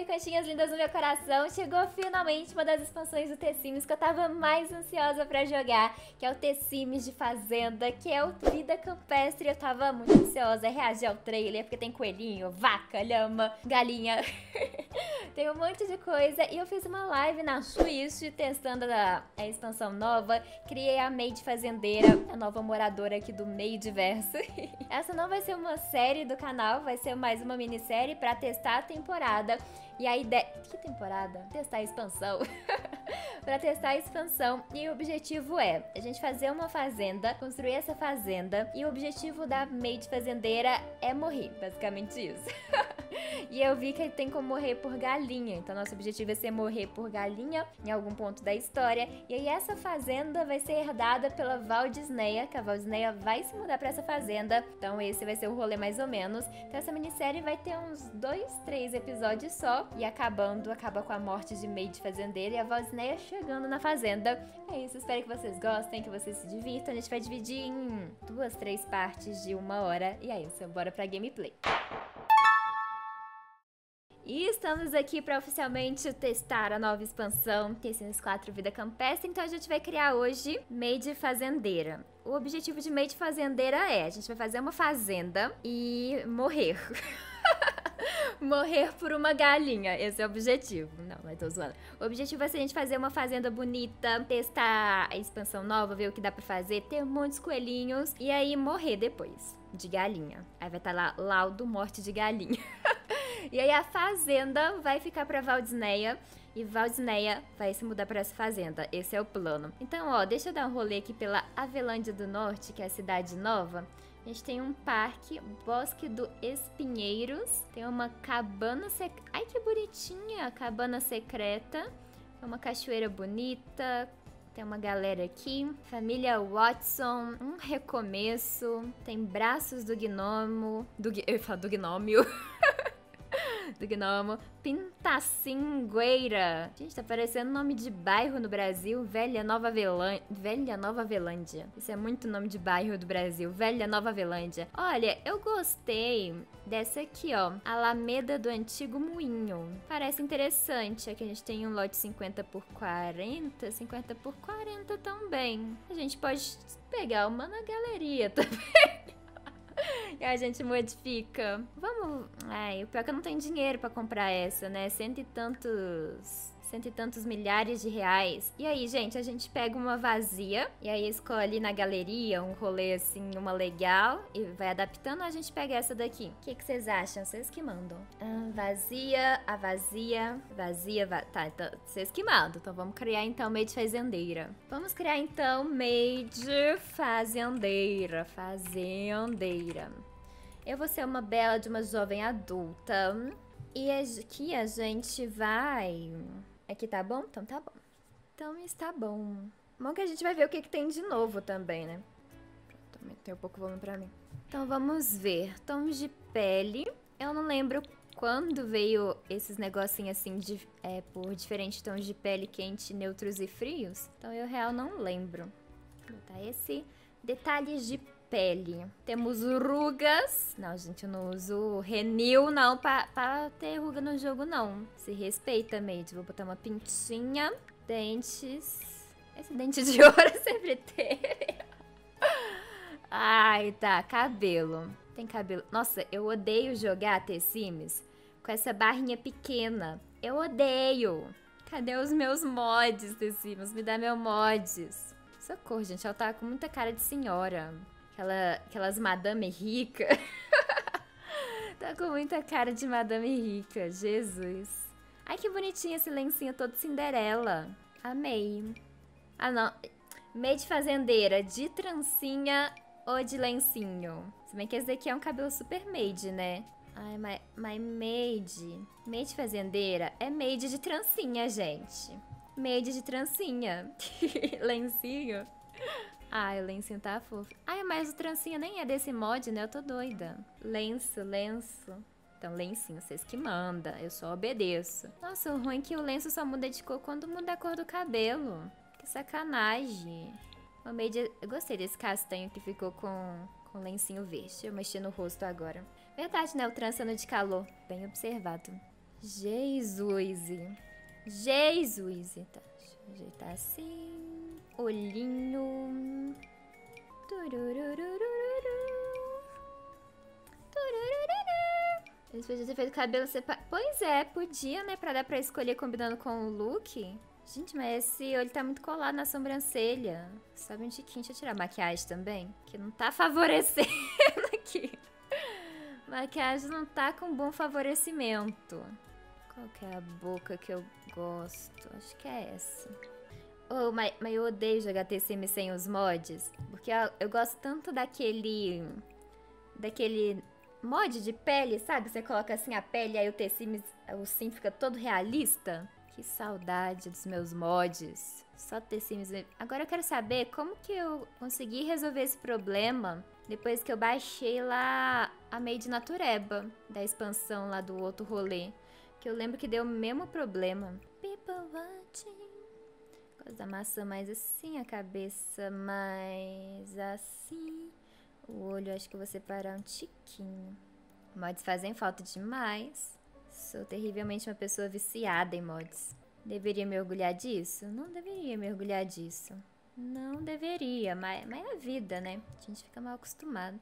Oi, coxinhas lindas do meu coração, chegou finalmente uma das expansões do The Sims que eu tava mais ansiosa pra jogar, que é o The Sims de Fazenda, que é o Vida Campestre. Eu tava muito ansiosa, reagir ao trailer, porque tem coelhinho, vaca, lhama, galinha, tem um monte de coisa. E eu fiz uma live na Twitch testando a expansão nova, criei a Maid Fazendeira, a nova moradora aqui do Maidiverso. Essa não vai ser uma série do canal, vai ser mais uma minissérie pra testar a temporada. E a ideia... Que temporada? Testar a expansão. Pra testar a expansão. E o objetivo é a gente fazer uma fazenda, construir essa fazenda. E o objetivo da Maid Fazendeira é morrer, basicamente isso. E eu vi que tem como morrer por galinha. Então nosso objetivo é ser morrer por galinha em algum ponto da história. E aí essa fazenda vai ser herdada pela Valdisneia, que a Valdisneia vai se mudar pra essa fazenda. Então esse vai ser o rolê mais ou menos. Então essa minissérie vai ter uns 2, 3 episódios só. E acaba com a morte de Maid Fazendeira e a Valdisneia chegando na fazenda. É isso, espero que vocês gostem, que vocês se divirtam. A gente vai dividir em 2, 3 partes de 1 hora. E é isso, bora pra gameplay. E estamos aqui para oficialmente testar a nova expansão The Sims 4 Vida Campestre. Então a gente vai criar hoje Maid Fazendeira. O objetivo de Maid Fazendeira é: a gente vai fazer uma fazenda e morrer. Morrer por uma galinha, esse é o objetivo. Não, mas tô zoando. O objetivo vai ser a gente fazer uma fazenda bonita, testar a expansão nova, ver o que dá pra fazer, ter muitos coelhinhos e aí morrer depois de galinha. Aí vai estar lá, laudo morte de galinha. E aí a fazenda vai ficar pra Valdisneia e Valdisneia vai se mudar pra essa fazenda. Esse é o plano. Então, ó, deixa eu dar um rolê aqui pela Avelândia do Norte, que é a cidade nova. A gente tem um parque, Bosque do Espinheiros. Tem uma cabana secreta. Ai, que bonitinha! Cabana secreta. É uma cachoeira bonita. Tem uma galera aqui. Família Watson. Um recomeço. Tem braços do gnomo. Eu ia falar do gnômio. Do gnomo. Pintacingueira. Gente, tá parecendo nome de bairro no Brasil. Velha Nova Avelândia. Isso é muito nome de bairro do Brasil. Velha Nova Avelândia. Olha, eu gostei dessa aqui, ó. Alameda do Antigo Moinho. Parece interessante. Aqui a gente tem um lote 50 por 40. 50 por 40 também. A gente pode pegar uma na galeria também. E a gente modifica. Vamos... Ai, o pior é que eu não tenho dinheiro pra comprar essa, né? Cento e tantos milhares de reais. E aí, gente, a gente pega uma vazia e aí escolhe na galeria um rolê assim, uma legal e vai adaptando. A gente pega essa daqui. O que vocês acham? Vocês que mandam. Vazia. Tá, então, vocês que mandam. Então vamos criar então Maid Fazendeira. Vamos criar então Maid Fazendeira. Eu vou ser uma bela de uma jovem adulta. E aqui a gente vai... Aqui tá bom? Então tá bom. Então está bom. Bom que a gente vai ver o que tem de novo também, né? Pronto, aumentei um pouco o volume pra mim. Então vamos ver. Tons de pele. Eu não lembro quando veio esses negocinhos assim por diferentes tons de pele, quente, neutros e frios. Então eu real não lembro. Vou botar esse. Detalhes de pele. Temos rugas. Não, gente, eu não uso Renew, não, pra ter ruga no jogo, não. Se respeita, Maid. Vou botar uma pintinha. Dentes. Esse dente de ouro sempre teve. Ai, tá. Cabelo. Tem cabelo. Nossa, eu odeio jogar The Sims com essa barrinha pequena. Eu odeio. Cadê os meus mods, The Sims? Me dá meu mods. Socorro, gente. Ela tá com muita cara de senhora. Aquelas madame rica. Tá com muita cara de madame rica. Jesus. Ai, que bonitinho esse lencinho todo Cinderela. Amei. Ah, não. Maid Fazendeira, de trancinha ou de lencinho? Se bem que esse daqui é um cabelo super maid, né? Ai, mas Maid Fazendeira é maid de trancinha, gente. Maid de trancinha. Lencinho. Ai, o lencinho tá fofo. Ai, mas o trancinha nem é desse mod, né? Eu tô doida. Lenço. Então, lencinho, vocês que mandam. Eu só obedeço. Nossa, o ruim é que o lenço só muda de cor quando muda a cor do cabelo. Que sacanagem. Eu gostei desse castanho que ficou com lencinho verde. Eu mexi no rosto agora. Verdade, né? O trança no de calor. Bem observado. Jesus. Jesus. Tá, deixa eu ajeitar assim. Olhinho. Eles podiam ter feito cabelo separado. Pois é, podia, né? Pra dar pra escolher combinando com o look. Gente, mas esse olho tá muito colado na sobrancelha. Sabe um tiquinho? Deixa eu tirar a maquiagem também. Que não tá favorecendo aqui. Maquiagem não tá com bom favorecimento. Qual que é a boca que eu gosto? Acho que é essa. Oh, mas eu odeio jogar TCM sem os mods. Porque eu gosto tanto daquele mod de pele, sabe? Você coloca assim a pele, aí o sim fica todo realista. Que saudade dos meus mods. Só The Sims. Agora eu quero saber como que eu consegui resolver esse problema depois que eu baixei lá a Made Natureba, da expansão lá do outro rolê. Que eu lembro que deu o mesmo problema. People watching. Gosto da maçã mais assim, a cabeça mais assim. O olho acho que eu vou separar um tiquinho. Mods fazem falta demais. Sou terrivelmente uma pessoa viciada em mods. Deveria me orgulhar disso? Não deveria me orgulhar disso. Não deveria, mas é a vida, né? A gente fica mal acostumado.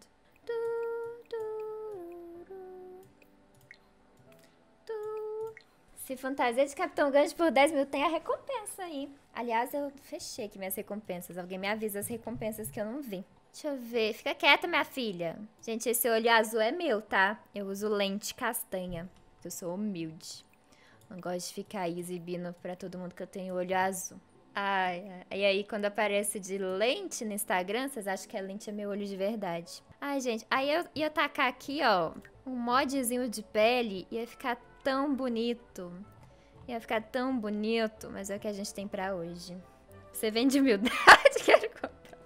Se fantasia de Capitão Gancho por 10 mil, tem a recompensa aí. Aliás, eu fechei aqui minhas recompensas. Alguém me avisa as recompensas que eu não vi. Deixa eu ver. Fica quieta, minha filha. Gente, esse olho azul é meu, tá? Eu uso lente castanha. Eu sou humilde. Não gosto de ficar aí exibindo pra todo mundo que eu tenho olho azul. Ai, e aí quando aparece de lente no Instagram, vocês acham que a lente é meu olho de verdade. Ai, gente, aí eu ia tacar aqui, ó, um modzinho de pele, ia ficar tão bonito. Ia ficar tão bonito, mas é o que a gente tem pra hoje. Você vende humildade? Quero comprar.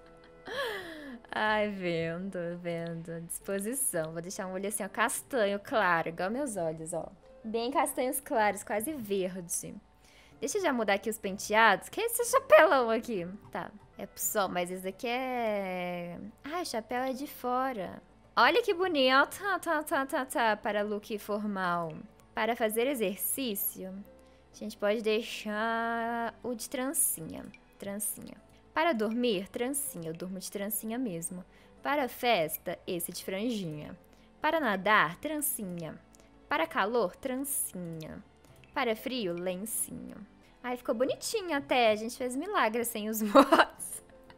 Ai, vendo. Disposição. Vou deixar um olho assim, ó, castanho claro, igual meus olhos, ó. Bem castanhos claros, quase verde. Deixa eu já mudar aqui os penteados. Que é esse chapelão aqui? Tá, é pro sol, mas esse daqui é... Ah, o chapéu é de fora. Olha que bonito. Tá. Para look formal. Para fazer exercício, a gente pode deixar o de trancinha. Para dormir, trancinha. Eu durmo de trancinha mesmo. Para festa, esse de franjinha. Para nadar, trancinha. Para calor, trancinha. Para frio, lencinho. Ai, ficou bonitinho até. A gente fez milagre sem os mods.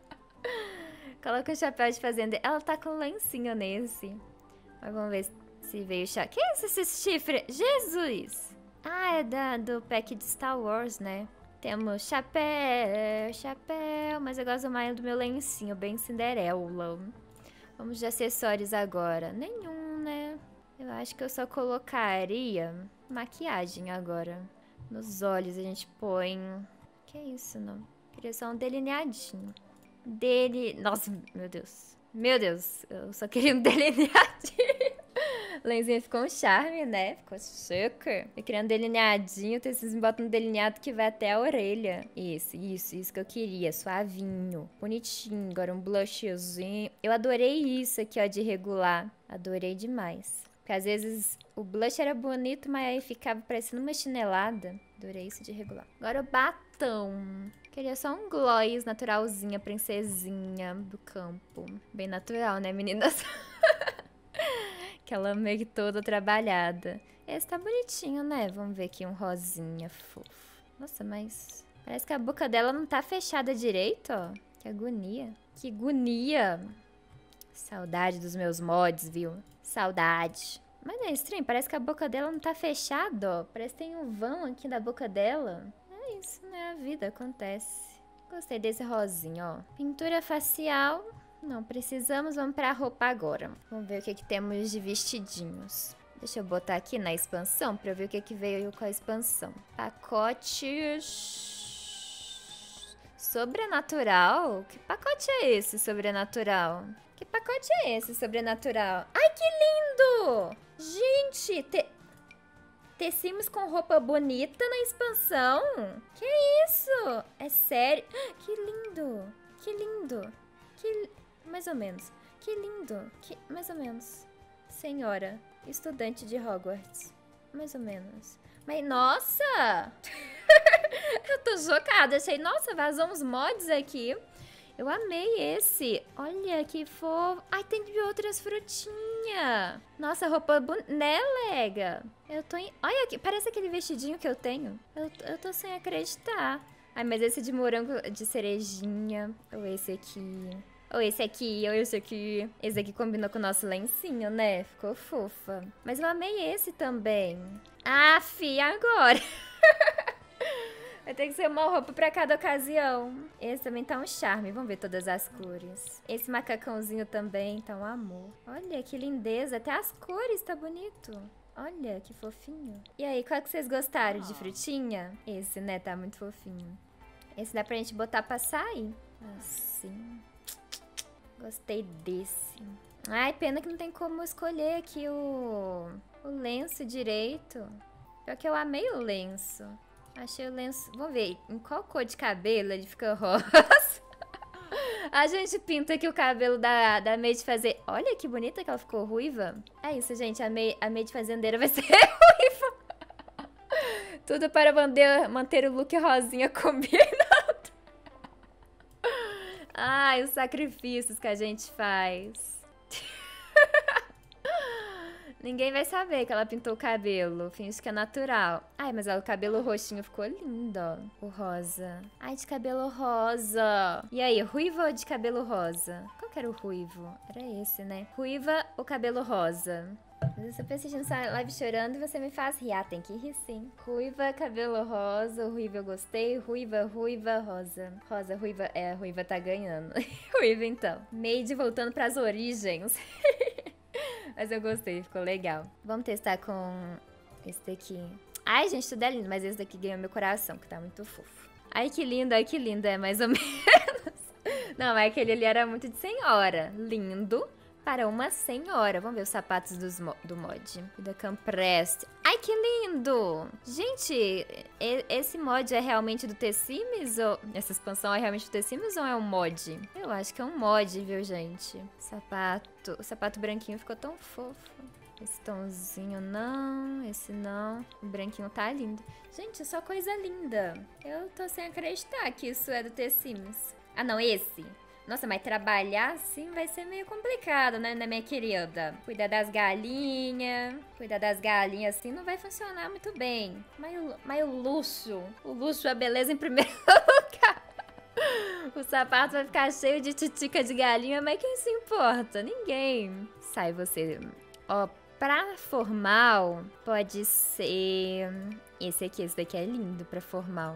Coloca o chapéu de fazenda. Ela tá com lencinho nesse. Mas vamos ver se veio chá. Que é esse chifre? Jesus! Ah, é do pack de Star Wars, né? Temos chapéu. Mas eu gosto mais do meu lencinho, bem Cinderela. Vamos de acessórios agora. Nenhum, né? Eu acho que eu só colocaria maquiagem agora. Nos olhos a gente põe... Que isso, não? Queria só um delineadinho. Nossa, meu Deus. Meu Deus, eu só queria um delineadinho. O lenzinho ficou um charme, né? Ficou super. Eu queria um delineadinho, vocês me botam um delineado que vai até a orelha. Isso que eu queria. Suavinho, bonitinho. Agora um blushzinho. Eu adorei isso aqui, ó, de regular. Adorei demais. Porque às vezes o blush era bonito, mas aí ficava parecendo uma chinelada. Adorei isso de regular. Agora o batom. Queria só um gloss naturalzinha, princesinha do campo. Bem natural, né, meninas? Aquela meio que toda trabalhada. Esse tá bonitinho, né? Vamos ver aqui um rosinha fofo. Nossa, mas parece que a boca dela não tá fechada direito, ó. Que agonia. Que agonia. Saudade dos meus mods, viu? Saudade. Mas é estranho, parece que a boca dela não tá fechada, ó. Parece que tem um vão aqui da boca dela. É isso, né? A vida acontece. Gostei desse rosinho, ó. Pintura facial. Não precisamos, vamos pra roupa agora. Vamos ver o que temos de vestidinhos. Deixa eu botar aqui na expansão pra eu ver o que veio com a expansão. Pacote... Sobrenatural? Que pacote é esse, sobrenatural? Que pacote é esse, sobrenatural? Ai, que lindo! Gente, tecimos com roupa bonita na expansão? Que isso? É sério? Que lindo! Que lindo! Mais ou menos. Que lindo! Mais ou menos. Senhora, estudante de Hogwarts. Mais ou menos. Mas, nossa! Eu tô chocada. Achei, nossa, vazou uns mods aqui. Eu amei esse. Olha que fofo. Ai, tem de outras frutinhas. Nossa, roupa bonita. Né, Lega? Eu tô em... Olha aqui, parece aquele vestidinho que eu tenho. Eu tô sem acreditar. Ai, mas esse de morango de cerejinha. Ou esse aqui. Ou esse aqui, ou esse aqui. Esse aqui combinou com o nosso lencinho, né? Ficou fofa. Mas eu amei esse também. Ah, fi, agora. Vai ter que ser uma roupa pra cada ocasião. Esse também tá um charme. Vamos ver todas as cores. Esse macacãozinho também tá um amor. Olha que lindeza. Até as cores tá bonito. Olha que fofinho. E aí, qual que vocês gostaram de frutinha? Esse, né? Tá muito fofinho. Esse dá pra gente botar pra sair. Assim. Gostei desse. Ai, pena que não tem como escolher aqui o lenço direito. Pior que eu amei o lenço. Achei o lenço... Vamos ver, em qual cor de cabelo ele fica rosa? A gente pinta aqui o cabelo da maid fazer... Olha que bonita que ela ficou ruiva. É isso, gente. A maid fazendeira vai ser ruiva. Tudo para manter o look rosinha combinado. Ai, os sacrifícios que a gente faz. Ninguém vai saber que ela pintou o cabelo. Finge que é natural. Ai, mas o cabelo roxinho ficou lindo, ó. O rosa. Ai, de cabelo rosa. E aí, ruiva ou de cabelo rosa? Qual que era o ruivo? Era esse, né? Ruiva ou cabelo rosa? Mas eu tô assistindo essa live chorando e você me faz rir. Ah, tem que rir sim. Ruiva, cabelo rosa. Ruiva eu gostei. Ruiva, rosa. Rosa, ruiva. É, a ruiva tá ganhando. Ruiva, então. Maid voltando pras origens. Mas eu gostei, ficou legal. Vamos testar com esse daqui. Ai, gente, tudo é lindo, mas esse daqui ganhou meu coração, que tá muito fofo. Ai, que lindo, é mais ou menos. Não, mas aquele ali era muito de senhora. Lindo para uma senhora. Vamos ver os sapatos do mod. Da Campestre. Ai, que lindo! Gente, esse mod é realmente do The Sims? Ou... Essa expansão é realmente do The Sims ou é um mod? Eu acho que é um mod, viu, gente? Sapato. O sapato branquinho ficou tão fofo. Esse tomzinho não, esse não. O branquinho tá lindo. Gente, é só coisa linda. Eu tô sem acreditar que isso é do The Sims. Ah, não, esse. Nossa, mas trabalhar assim vai ser meio complicado, né, minha querida? Cuidar das galinhas. Cuidar das galinhas assim não vai funcionar muito bem. Mas o luxo, a beleza em primeiro lugar. O sapato vai ficar cheio de titica de galinha, mas quem se importa? Ninguém. Sai você. Ó, pra formal, pode ser... Esse daqui é lindo pra formal.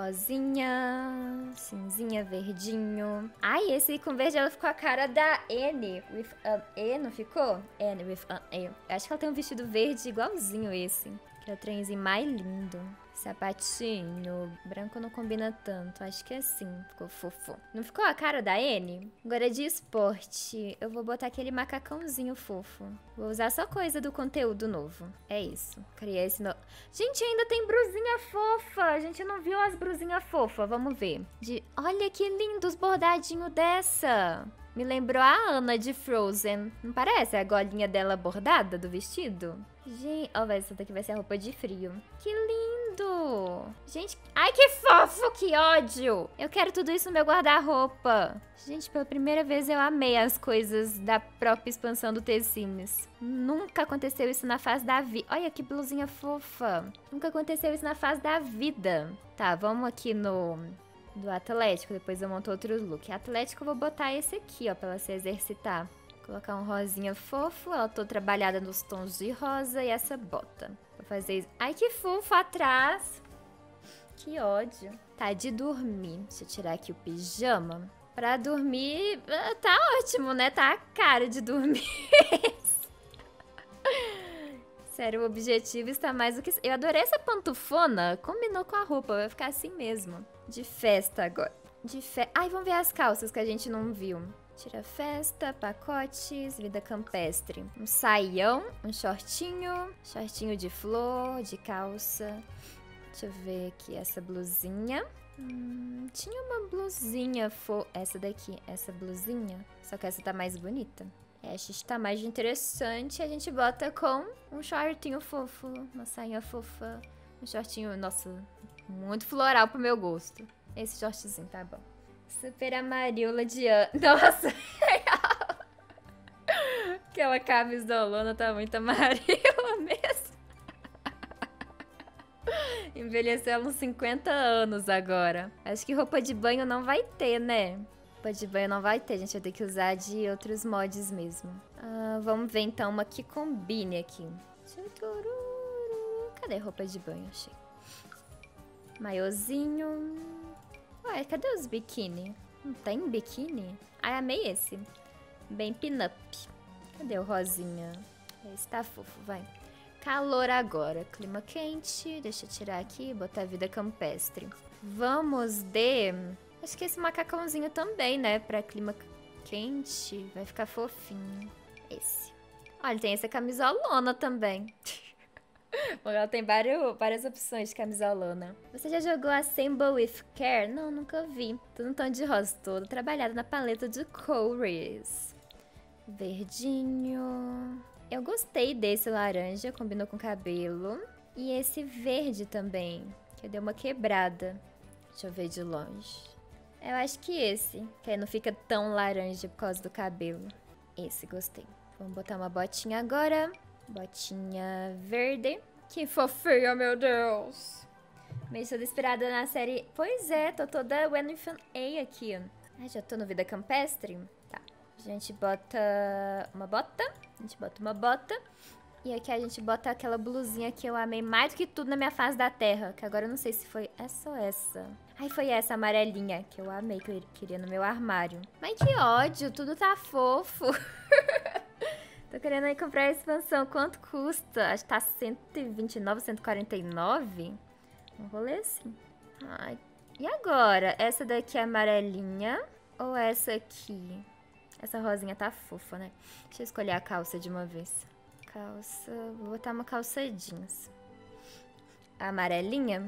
Rosinha, cinzinha, verdinho. Ai, esse com verde ela ficou a cara da Anne. With an E, não ficou? Anne with an E. Acho que ela tem um vestido verde igualzinho esse. Que é o trenzinho mais lindo. Sapatinho. Branco não combina tanto. Acho que é assim. Ficou fofo. Não ficou a cara da Anne? Agora de esporte. Eu vou botar aquele macacãozinho fofo. Vou usar só coisa do conteúdo novo. É isso. Criei esse novo. Gente, ainda tem brusinha fofa. A gente não viu as brusinhas fofas. Vamos ver. Olha que lindo os bordadinhos dessa. Me lembrou a Anna de Frozen. Não parece a golinha dela bordada do vestido? Gente, ó, essa daqui vai ser a roupa de frio. Que lindo! Gente, ai que fofo, que ódio! Eu quero tudo isso no meu guarda-roupa. Gente, pela primeira vez eu amei as coisas da própria expansão do The Sims. Nunca aconteceu isso na fase da vida. Olha que blusinha fofa. Nunca aconteceu isso na fase da vida. Tá, vamos aqui no... do Atlético, depois eu monto outro look. Atlético eu vou botar esse aqui, ó, pra ela se exercitar. Colocar um rosinha fofo, ela tô trabalhada nos tons de rosa e essa bota. Vou fazer isso. Ai, que fofo atrás. Que ódio. Tá, de dormir. Deixa eu tirar aqui o pijama. Pra dormir, tá ótimo, né? Tá a cara de dormir. Sério, o objetivo está mais do que... Eu adorei essa pantufona. Combinou com a roupa, vai ficar assim mesmo. De festa agora. Ai, vamos ver as calças que a gente não viu. Tira festa, pacotes, vida campestre. Um saião, um shortinho. Shortinho de flor, de calça. Deixa eu ver aqui essa blusinha. Tinha uma blusinha, essa daqui, essa blusinha. Só que essa tá mais bonita. Essa está mais interessante. A gente bota com um shortinho fofo, uma sainha fofa. Um shortinho, nossa, muito floral pro meu gosto. Esse shortzinho, tá bom. Super amarela de ano. Nossa, aquela camisolona tá muito amarela mesmo. Envelheceu ela uns 50 anos agora. Acho que roupa de banho não vai ter, né? Roupa de banho não vai ter, a gente vai ter que usar de outros mods mesmo. Vamos ver então uma que combine aqui. Cadê roupa de banho? Achei. Maiozinho. Ué, cadê os biquíni? Não tem biquíni? Ah, amei esse. Bem pin-up. Cadê o rosinha? Esse tá fofo, vai. Calor agora. Clima quente. Deixa eu tirar aqui e botar vida campestre. Vamos de... Acho que esse macacãozinho também, né? Pra clima quente. Vai ficar fofinho. Esse. Olha, tem essa camisolona também. Bom, ela tem várias opções de camisolona. Você já jogou Assemble with Care? Não, nunca vi. Tudo um tom de rosa, todo trabalhado na paleta de cores. Verdinho. Eu gostei desse laranja, combinou com o cabelo. E esse verde também, que deu uma quebrada. Deixa eu ver de longe. Eu acho que esse, que aí não fica tão laranja por causa do cabelo. Esse, gostei. Vamos botar uma botinha agora. Botinha verde. Que fofinha, meu Deus. Meio toda inspirada na série... Pois é, tô toda When Fan A aqui. Ai, já tô no Vida Campestre? Tá. A gente bota uma bota. A gente bota uma bota. E aqui a gente bota aquela blusinha que eu amei mais do que tudo na minha face da terra. Que agora eu não sei se foi essa ou essa. Ai, foi essa amarelinha que eu amei, que eu queria no meu armário. Mas que ódio, tudo tá fofo. Tô querendo aí comprar a expansão. Quanto custa? Acho que tá 129, 149. Um rolê assim. Ai. E agora? Essa daqui é amarelinha ou essa aqui? Essa rosinha tá fofa, né? Deixa eu escolher a calça de uma vez. Calça... Vou botar uma calça jeans. A amarelinha.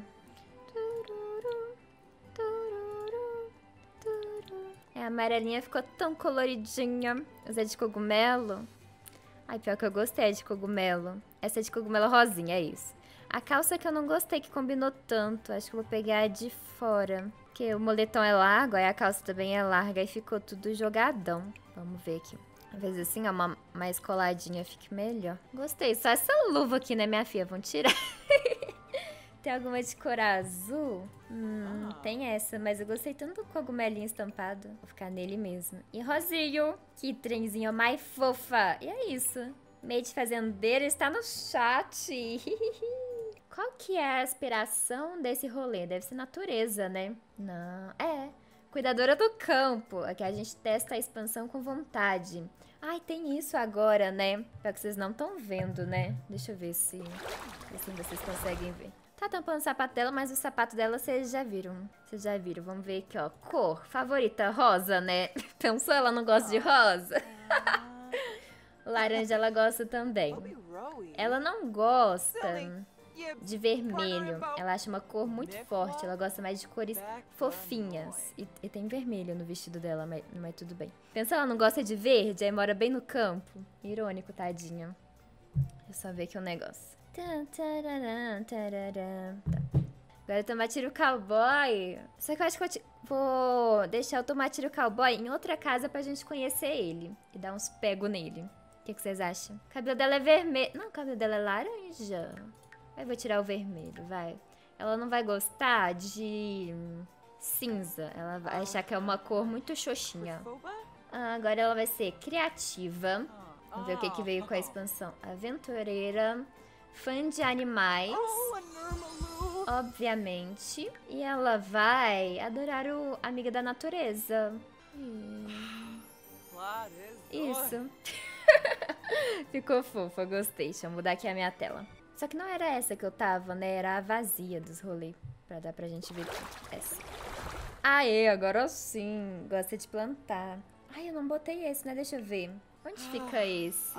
A amarelinha ficou tão coloridinha. Essa é de cogumelo. Ai, pior que eu gostei de cogumelo. Essa é de cogumelo rosinha, é isso. A calça que eu não gostei, que combinou tanto. Acho que eu vou pegar a de fora. Porque o moletom é largo, aí a calça também é larga. Aí ficou tudo jogadão. Vamos ver aqui. Às vezes assim, ó, uma mais coladinha fique melhor. Gostei. Só essa luva aqui, né, minha filha? Vamos tirar. Tem alguma de cor azul? Tem essa, mas eu gostei tanto do cogumelinho estampado. Vou ficar nele mesmo. E rosinho. Que trenzinho mais fofa. E é isso. Made fazendeira está no chat. Qual que é a aspiração desse rolê? Deve ser natureza, né? Não, é. Cuidadora do campo. Aqui a gente testa a expansão com vontade. Ai, tem isso agora, né? Pior que vocês não estão vendo, né? Deixa eu ver se assim vocês conseguem ver. Tá tampando o sapato dela, mas o sapato dela vocês já viram. Vocês já viram. Vamos ver aqui, ó. Cor favorita, rosa, né? Pensou? Ela não gosta de rosa? Laranja ela gosta também. Ela não gosta de vermelho. Ela acha uma cor muito forte. Ela gosta mais de cores fofinhas. E tem vermelho no vestido dela, mas tudo bem. Pensa, ela não gosta de verde, aí mora bem no campo. Irônico, tadinha. Deixa eu só ver aqui um negócio. Tá. Agora o Tomatilho Cowboy. Só que eu acho que eu vou deixar o Tomatilho Cowboy em outra casa pra gente conhecer ele. E dar uns pegos nele. O que vocês acham? O cabelo dela é vermelho. Não, o cabelo dela é laranja. Aí vou tirar o vermelho, vai. Ela não vai gostar de cinza. Ela vai achar que é uma cor muito xoxinha. Agora ela vai ser criativa. Vamos ver o que veio com a expansão. Aventureira. Fã de animais. Obviamente. E ela vai adorar o Amiga da Natureza. Isso. Ficou fofa, gostei. Deixa eu mudar aqui a minha tela. Só que não era essa que eu tava, né? Era a vazia dos rolês. Pra dar pra gente ver tudo. Essa. Aê, agora sim. Gosta de plantar. Ai, eu não botei esse, né? Deixa eu ver. Onde fica esse?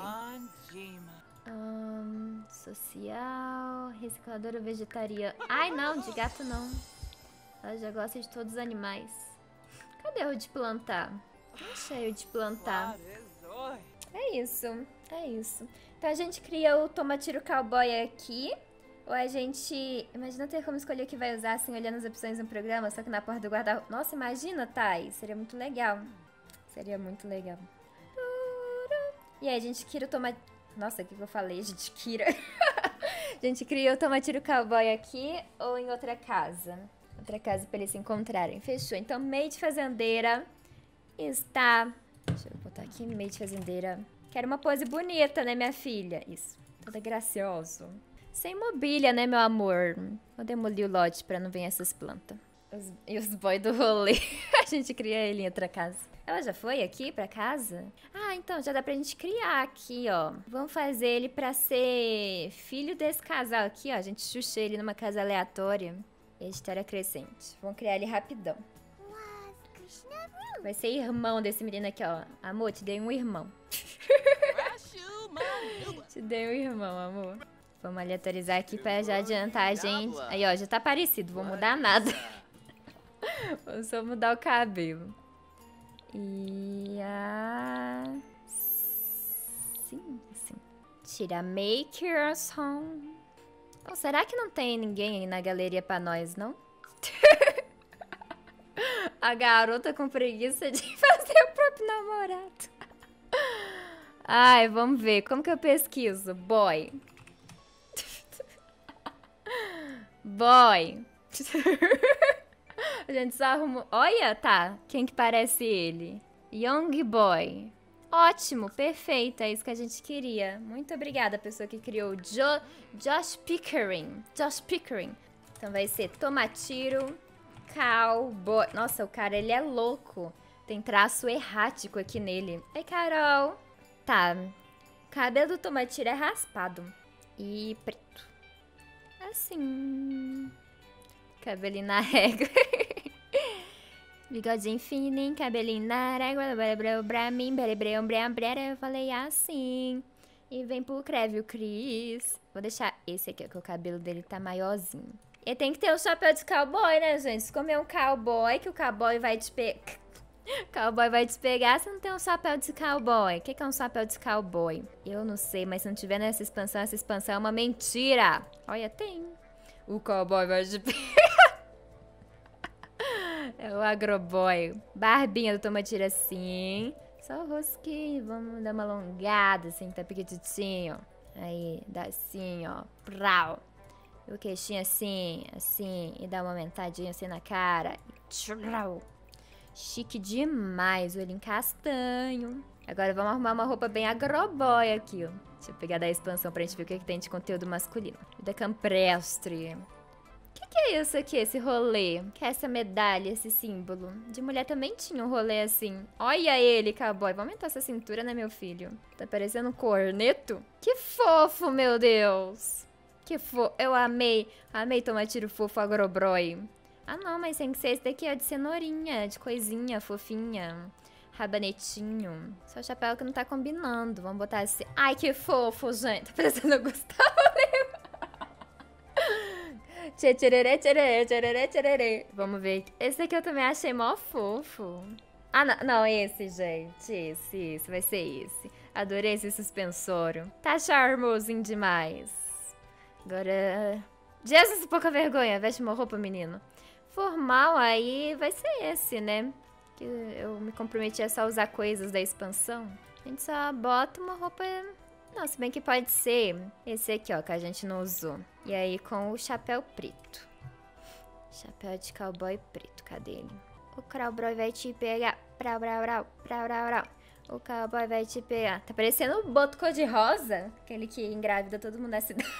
Social, recicladora vegetariana. Ai, não, de gato não. Ela já gosta de todos os animais. Cadê o de plantar? Não achei o de plantar. É isso, é isso. Então a gente cria o Tomatilho Cowboy aqui. Ou a gente... Imagina ter como escolher o que vai usar, assim, olhando as opções no programa, só que na porta do guarda-roupa. Nossa, imagina, Thay. Seria muito legal. Seria muito legal. E aí, a gente cria o tomate... Nossa, o que eu falei? A gente cria... A gente cria o tomateiro cowboy aqui ou em outra casa? Outra casa pra eles se encontrarem. Fechou. Então, maid fazendeira está... Deixa eu botar aqui, maid fazendeira. Quero uma pose bonita, né, minha filha? Isso. Toda graciosa. Sem mobília, né, meu amor? Vou demolir o lote pra não vir essas plantas. E os boys do rolê. A gente cria ele em outra casa. Ela já foi aqui pra casa? Ah, então já dá pra gente criar aqui, ó. Vamos fazer ele pra ser filho desse casal aqui, ó. A gente chucha ele numa casa aleatória. E a história crescente. Vamos criar ele rapidão. Vai ser irmão desse menino aqui, ó. Amor, te dei um irmão. Te dei um irmão, amor. Vamos aleatorizar aqui pra já adiantar a gente. Aí, ó, já tá parecido. Vou mudar nada. Vou só mudar o cabelo. E sim. Tira makers home. Oh, será que não tem ninguém aí na galeria pra nós, não? A garota com preguiça de fazer o próprio namorado. Ai, vamos ver. Como que eu pesquiso? Boy. Boy. A gente só arrumou... Olha, tá. Quem que parece ele? Young Boy. Ótimo, perfeito. É isso que a gente queria. Muito obrigada, a pessoa que criou Josh Pickering. Josh Pickering. Então vai ser Tomatiro Cowboy. Nossa, o cara, ele é louco. Tem traço errático aqui nele. Ei, Carol. Tá. O cabelo do Tomatiro é raspado. E preto. Assim. Cabelinho na régua. Bigodinho fininho, cabelinho na régua. Pra mim, eu falei assim. E vem pro Creve o Cris. Vou deixar esse aqui, que o cabelo dele tá maiorzinho. E tem que ter um chapéu de cowboy, né, gente? Se comer um cowboy, que o cowboy vai te pegar. Cowboy vai te pegar se não tem um chapéu de cowboy. O que é um chapéu de cowboy? Eu não sei, mas se não tiver nessa expansão, essa expansão é uma mentira. Olha, tem. O cowboy vai te pegar. É o agroboy. Barbinha do Tomatiro assim. Só o rosquinho. Vamos dar uma alongada assim, tá pequititinho. Aí, dá assim, ó. Prau. E o queixinho assim, assim. E dá uma aumentadinha assim na cara. Tchau. Chique demais. O olhinho castanho. Agora vamos arrumar uma roupa bem agroboy aqui, ó. Deixa eu pegar da expansão pra gente ver o que tem de conteúdo masculino. Vida campestre. O que é isso aqui, esse rolê? Que é essa medalha, esse símbolo? De mulher também tinha um rolê assim. Olha ele, cowboy. Vamos aumentar essa cintura, né, meu filho? Tá parecendo um corneto? Que fofo, meu Deus. Que fofo. Eu amei. Amei Tomatiro fofo agrobrói. Ah, não, mas tem que ser esse daqui, ó, de cenourinha, de coisinha, fofinha. Rabanetinho. Só o chapéu que não tá combinando. Vamos botar esse... Ai, que fofo, gente. Tá parecendo o Gustavo Lima. Tchererê. Vamos ver. Esse daqui eu também achei mó fofo. Ah, não, esse, gente. Esse. Vai ser esse. Adorei esse suspensório. Tá charmosinho demais. Agora... Jesus, pouca vergonha. Veste uma roupa, menino. Formal, aí vai ser esse, né? Que eu me comprometi a só usar coisas da expansão. A gente só bota uma roupa... Não, se bem que pode ser esse aqui, ó, que a gente não usou. E aí com o chapéu preto. Chapéu de cowboy preto, cadê ele? O cowboy vai te pegar. O cowboy vai te pegar. Tá parecendo o Boto Cor-de-Rosa, aquele que engravida todo mundo na cidade.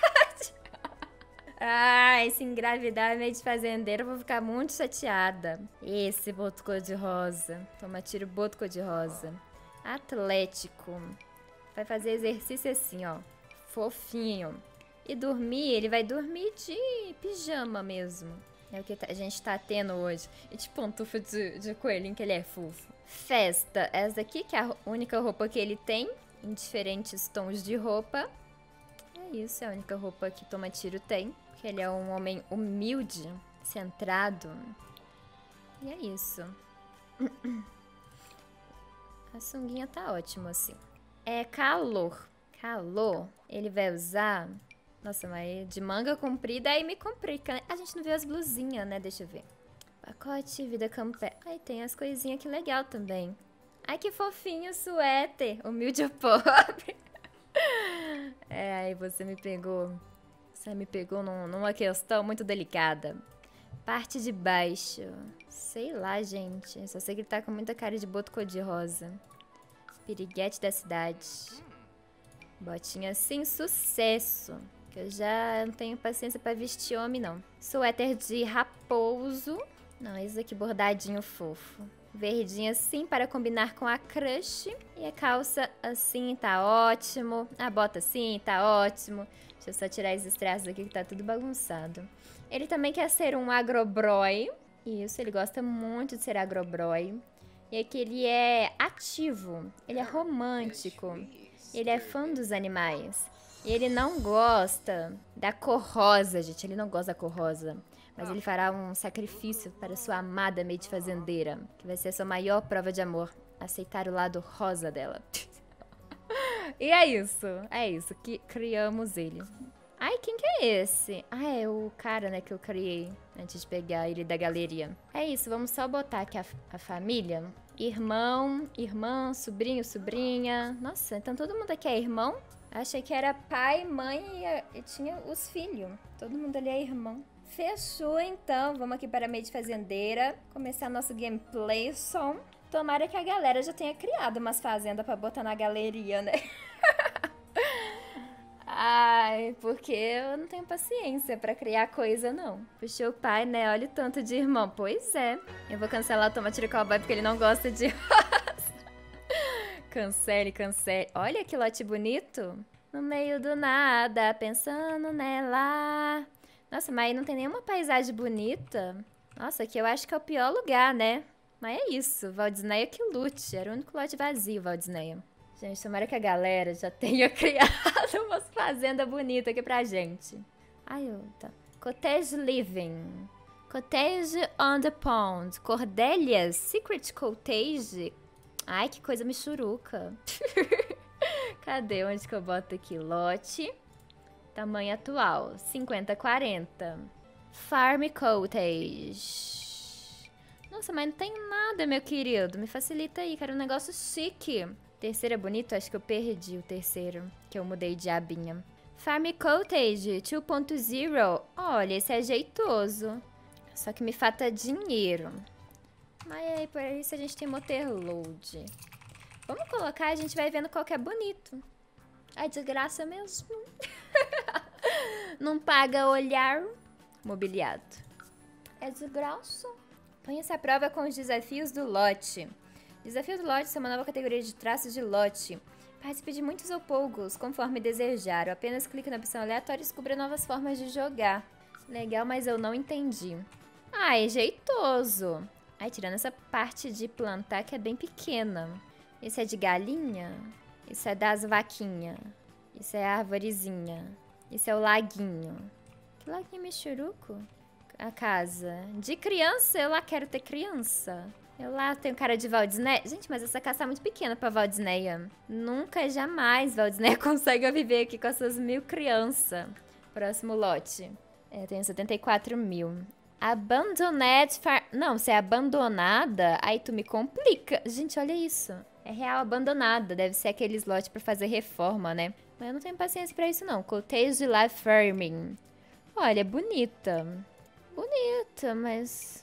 Ai, se engravidar meio de fazendeiro, eu vou ficar muito chateada. Esse Boto Cor-de-Rosa. Tomatiro Boto Cor-de-Rosa. Atlético. Vai fazer exercício assim, ó. Fofinho. E dormir, ele vai dormir de pijama mesmo. É o que a gente tá tendo hoje. E tipo um tufo de coelhinho, que ele é fofo. Festa. Essa aqui que é a única roupa que ele tem. Em diferentes tons de roupa. É isso, é a única roupa que Tomatiro tem. Porque ele é um homem humilde, centrado. E é isso. A sunguinha tá ótima assim. É calor. Calor, ele vai usar Nossa, mas de manga comprida, aí me comprei. A gente não vê as blusinhas, né? Deixa eu ver. Pacote, vida campestre. Ai, tem as coisinhas que legal também. Ai, que fofinho o suéter. Humilde ou pobre. É, aí você me pegou. Você me pegou numa questão muito delicada. Parte de baixo. Sei lá, gente. Só sei que ele tá com muita cara de boto cor-de-rosa. Piriguete da cidade. Botinha sem sucesso. Que eu já não tenho paciência pra vestir homem, não. Suéter de raposo. Não, esse aqui bordadinho fofo. Verdinho assim para combinar com a crush. E a calça assim tá ótimo. A bota assim tá ótimo. Deixa eu só tirar esses traços aqui que tá tudo bagunçado. Ele também quer ser um agrobrói. Isso, ele gosta muito de ser agrobrói. E aqui ele é ativo. Ele é romântico. Ele é fã dos animais. E ele não gosta da cor rosa, gente. Ele não gosta da cor rosa. Mas ele fará um sacrifício para sua amada maid fazendeira. Que vai ser a sua maior prova de amor. Aceitar o lado rosa dela. E é isso. É isso. Que criamos ele. Ai, quem que é esse? Ah, é o cara, né, que eu criei antes de pegar ele da galeria. É isso, vamos só botar aqui a família. Irmão, irmã, sobrinho, sobrinha. Nossa, então todo mundo aqui é irmão? Achei que era pai, mãe e tinha os filhos. Todo mundo ali é irmão. Fechou, então. Vamos aqui para a maid fazendeira. Começar nosso gameplay som. Tomara que a galera já tenha criado umas fazendas pra botar na galeria, né? Ai, porque eu não tenho paciência pra criar coisa, não. Puxou o pai, né? Olha o tanto de irmão. Pois é. Eu vou cancelar o Tomate de Cowboy porque ele não gosta de rosa. Cancele, cancele. Olha que lote bonito. No meio do nada, pensando nela. Nossa, mas aí não tem nenhuma paisagem bonita. Nossa, aqui eu acho que é o pior lugar, né? Mas é isso. Valdisneia que lute. Era o único lote vazio, Valdisneia. Gente, tomara que a galera já tenha criado umas fazendas bonitas aqui pra gente. Ai, tá. Cottage Living. Cottage on the Pond. Cordelia's Secret Cottage. Ai, que coisa michuruca. Cadê? Onde que eu boto aqui? Lote. Tamanho atual. 50-40. Farm Cottage. Nossa, mas não tem nada, meu querido. Me facilita aí, quero um negócio chique. Terceiro é bonito? Acho que eu perdi o terceiro, que eu mudei de abinha. Farm Cottage 2.0. Olha, esse é jeitoso. Só que me falta dinheiro. Mas aí, por isso a gente tem Motorload. Vamos colocar, a gente vai vendo qual que é bonito. É de graça mesmo. Não paga olhar. Mobiliado. É de graça. Põe essa prova com os desafios do lote. Desafio do lote é uma nova categoria de traços de lote. Participe de muitos ou poucos, conforme desejar. Eu apenas clique na opção aleatória e descubra novas formas de jogar. Legal, mas eu não entendi. Ah, é jeitoso. Ai, tirando essa parte de plantar que é bem pequena. Esse é de galinha? Isso é das vaquinhas. Isso é a arvorezinha. Isso é o laguinho. Que laguinho michuruco? A casa. De criança, eu lá quero ter criança. Eu lá tenho cara de Valdisneia. Gente, mas essa casa tá muito pequena pra Valdisneia. Nunca, jamais Valdisneia consegue viver aqui com essas 1000 crianças. Próximo lote. É, tenho 74 mil. Abandoned Farm... Não, se é abandonada, aí tu me complica. Gente, olha isso. É real abandonada. Deve ser aqueles lotes pra fazer reforma, né? Mas eu não tenho paciência pra isso, não. Cottage Life Farming. Olha, bonita. Bonita, mas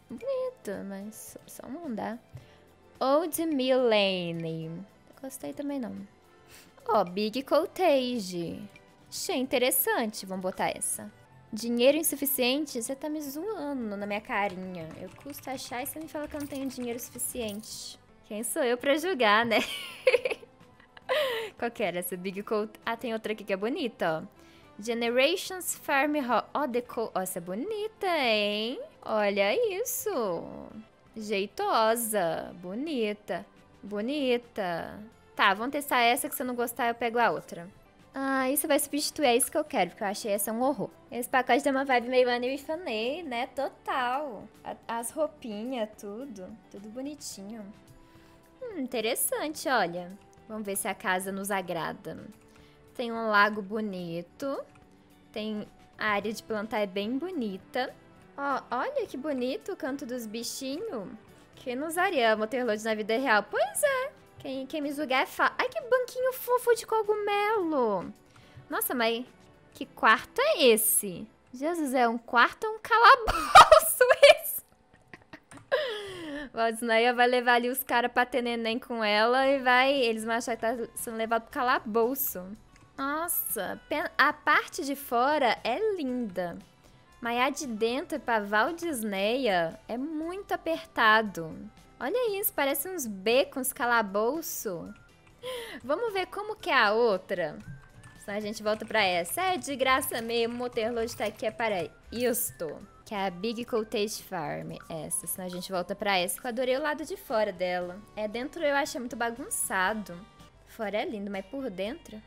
só não dá. Old Mill Lane. Gostei também não. Ó, Big Cottage. Achei interessante. Vamos botar essa. Dinheiro insuficiente? Você tá me zoando na minha carinha. Eu custo achar e você me fala que eu não tenho dinheiro suficiente. Quem sou eu pra julgar, né? Qual que era essa Big Cottage? Ah, tem outra aqui que é bonita, ó. Generations Farm Hall. Ó, essa é bonita, hein? Olha isso. Jeitosa. Bonita. Bonita. Tá, vamos testar essa, que se eu não gostar eu pego a outra. Ah, isso vai substituir, é isso que eu quero, porque eu achei essa um horror. Esse pacote tem uma vibe meio Annie with Fanny, né? Total. As roupinhas, tudo. Tudo bonitinho. Interessante, olha. Vamos ver se a casa nos agrada. Tem um lago bonito. Tem a área de plantar é bem bonita. Ó, olha que bonito o canto dos bichinhos. Quem não usaria Motherlode na vida real? Pois é. Quem me julgar é fácil. Ai, que banquinho fofo de cogumelo. Nossa, mas que quarto é esse? Jesus, é um quarto ou um calabouço esse? Valdisneia vai levar ali os caras pra ter neném com ela e eles vão achar que tá sendo levado pro calabouço. Nossa, a parte de fora é linda. Mas a de dentro pra Valdisneia é muito apertado. Olha isso, parece uns becos, calabouço. Vamos ver como que é a outra. Senão a gente volta pra essa. É de graça mesmo, Motherlode tá aqui, é para isto. Que é a Big Cottage Farm, essa. Senão a gente volta pra essa, que eu adorei o lado de fora dela. É, dentro eu achei muito bagunçado. Fora é lindo, mas por dentro...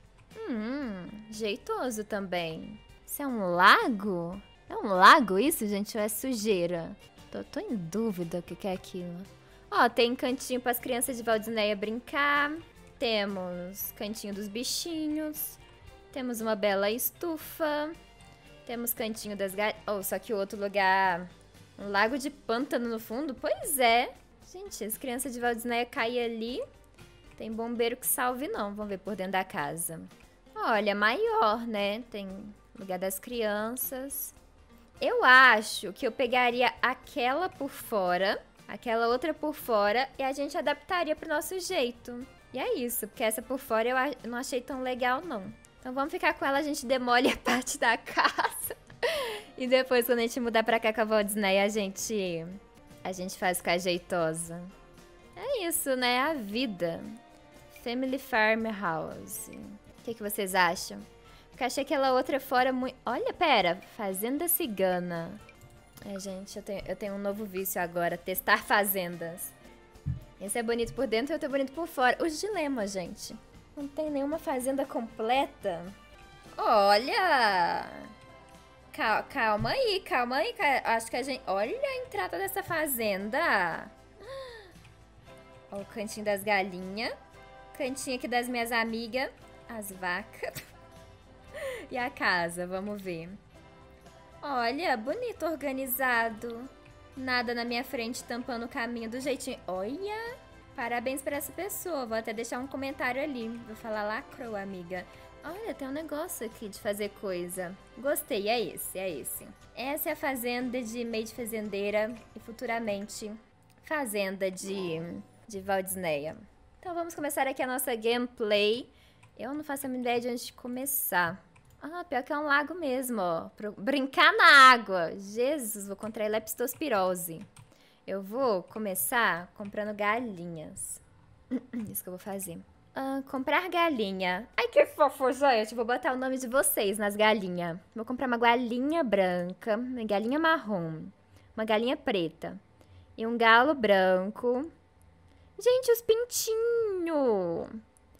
jeitoso também. Isso é um lago? É um lago isso, gente? Ou é sujeira? Tô em dúvida o que é aquilo. Ó, tem cantinho para as crianças de Valdisneia brincar. Temos cantinho dos bichinhos. Temos uma bela estufa. Temos cantinho das galinhas. Oh, só que o outro lugar... Um lago de pântano no fundo? Pois é. Gente, as crianças de Valdisneia caem ali. Tem bombeiro que salve não. Vamos ver por dentro da casa. Olha, maior, né? Tem lugar das crianças. Eu acho que eu pegaria aquela por fora, aquela outra por fora, e a gente adaptaria pro nosso jeito. E é isso, porque essa por fora eu não achei tão legal, não. Então vamos ficar com ela, a gente demole a parte da casa. E depois, quando a gente mudar pra cá com a Valdisneia, a gente faz ficar jeitosa. É isso, né? A vida. Family Farmhouse. O que vocês acham? Porque achei aquela outra fora muito... Olha, pera. Fazenda cigana. É, gente, eu tenho um novo vício agora. Testar fazendas. Esse é bonito por dentro e outro é bonito por fora. Os dilemas, gente. Não tem nenhuma fazenda completa. Olha! Calma aí, calma aí. Acho que a gente... Olha a entrada dessa fazenda. Olha o cantinho das galinhas. Cantinho aqui das minhas amigas. As vacas. E a casa, vamos ver. Olha, bonito, organizado. Nada na minha frente tampando o caminho do jeitinho. Olha, parabéns pra essa pessoa. Vou até deixar um comentário ali. Vou falar lacrou, amiga. Olha, tem um negócio aqui de fazer coisa. Gostei, é esse. Essa é a fazenda de Maid Fazendeira e futuramente fazenda de Valdisneia. Então vamos começar aqui a nossa gameplay. Eu não faço a minha ideia de onde começar. Ah, pior que é um lago mesmo, ó. Pra brincar na água. Jesus, vou contrair leptospirose. Eu vou começar comprando galinhas. Isso que eu vou fazer. Comprar galinha. Ai, que fofo, gente. Vou botar o nome de vocês nas galinhas. Vou comprar uma galinha branca, uma galinha marrom, uma galinha preta e um galo branco. Gente, os pintinhos.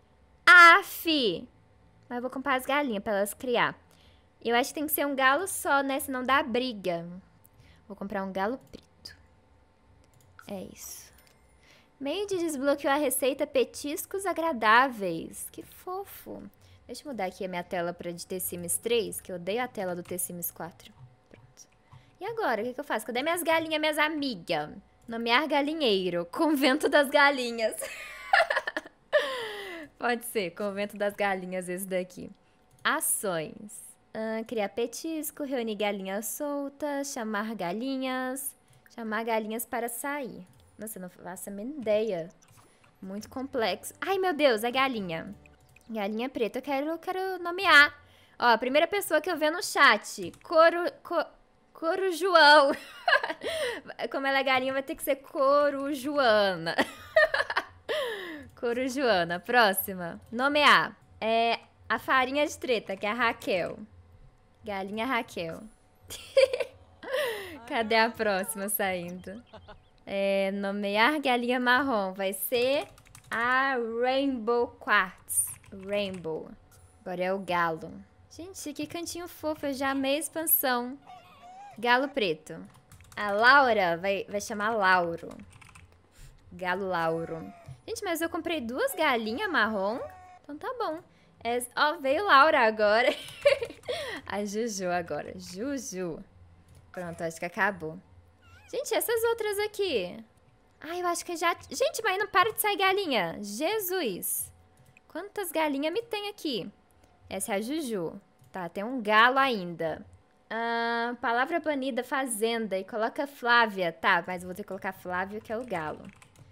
Aff! Mas eu vou comprar as galinhas pra elas criar. Eu acho que tem que ser um galo só, né? Senão dá briga. Vou comprar um galo preto. É isso. Meio de desbloquear a receita petiscos agradáveis. Que fofo. Deixa eu mudar aqui a minha tela pra de The Sims 3, que eu odeio a tela do The Sims 4. Pronto. E agora, o que eu faço? Cadê minhas galinhas, minhas amigas? Nomear galinheiro. Convento das galinhas. Pode ser, Convento das Galinhas esse daqui. Ações. Criar petisco, reunir galinhas soltas, chamar galinhas para sair. Nossa, eu não faço a mínima ideia. Muito complexo. Ai, meu Deus, é galinha. Galinha preta, eu quero nomear. Ó, a primeira pessoa que eu ver no chat. Corujoão. Como ela é galinha, vai ter que ser Corujoana. Corujoana. Próxima. Nomear. É a farinha de treta, que é a Raquel. Galinha Raquel. Cadê a próxima saindo? Nomear galinha marrom. Vai ser a Rainbow Quartz. Rainbow. Agora é o galo. Gente, que cantinho fofo. Eu já amei a expansão. Galo preto. A Laura vai chamar Lauro. Galo Lauro. Gente, mas eu comprei 2 galinhas marrom. Então tá bom. Ó, veio Laura agora. A Juju agora. Juju. Pronto, acho que acabou. Gente, essas outras aqui. Ai, eu acho que já... Gente, mas não para de sair galinha. Jesus. Quantas galinhas me tem aqui? Essa é a Juju. Tá, tem um galo ainda. Palavra banida, fazenda. E coloca Flávia. Tá, mas eu vou ter que colocar Flávio, que é o galo.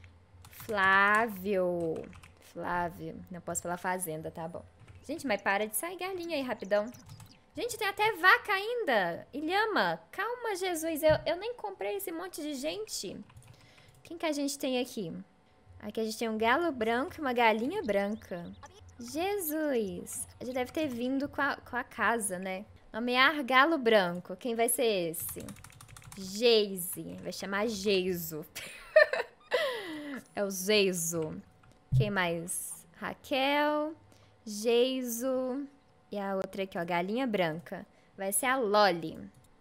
Flávio. Flávio. Não posso falar fazenda, tá bom. Gente, mas para de sair galinha aí, rapidão. Gente, tem até vaca ainda. E lhama. Calma, Jesus. Eu nem comprei esse monte de gente. Quem que a gente tem aqui? Aqui a gente tem um galo branco e uma galinha branca. Jesus. A gente deve ter vindo com a casa, né? Nomear galo branco. Quem vai ser esse? Geise. Vai chamar Geiso. É o Geiso. Quem mais? Raquel. Geiso. E a outra aqui, ó. Galinha branca. Vai ser a Loli.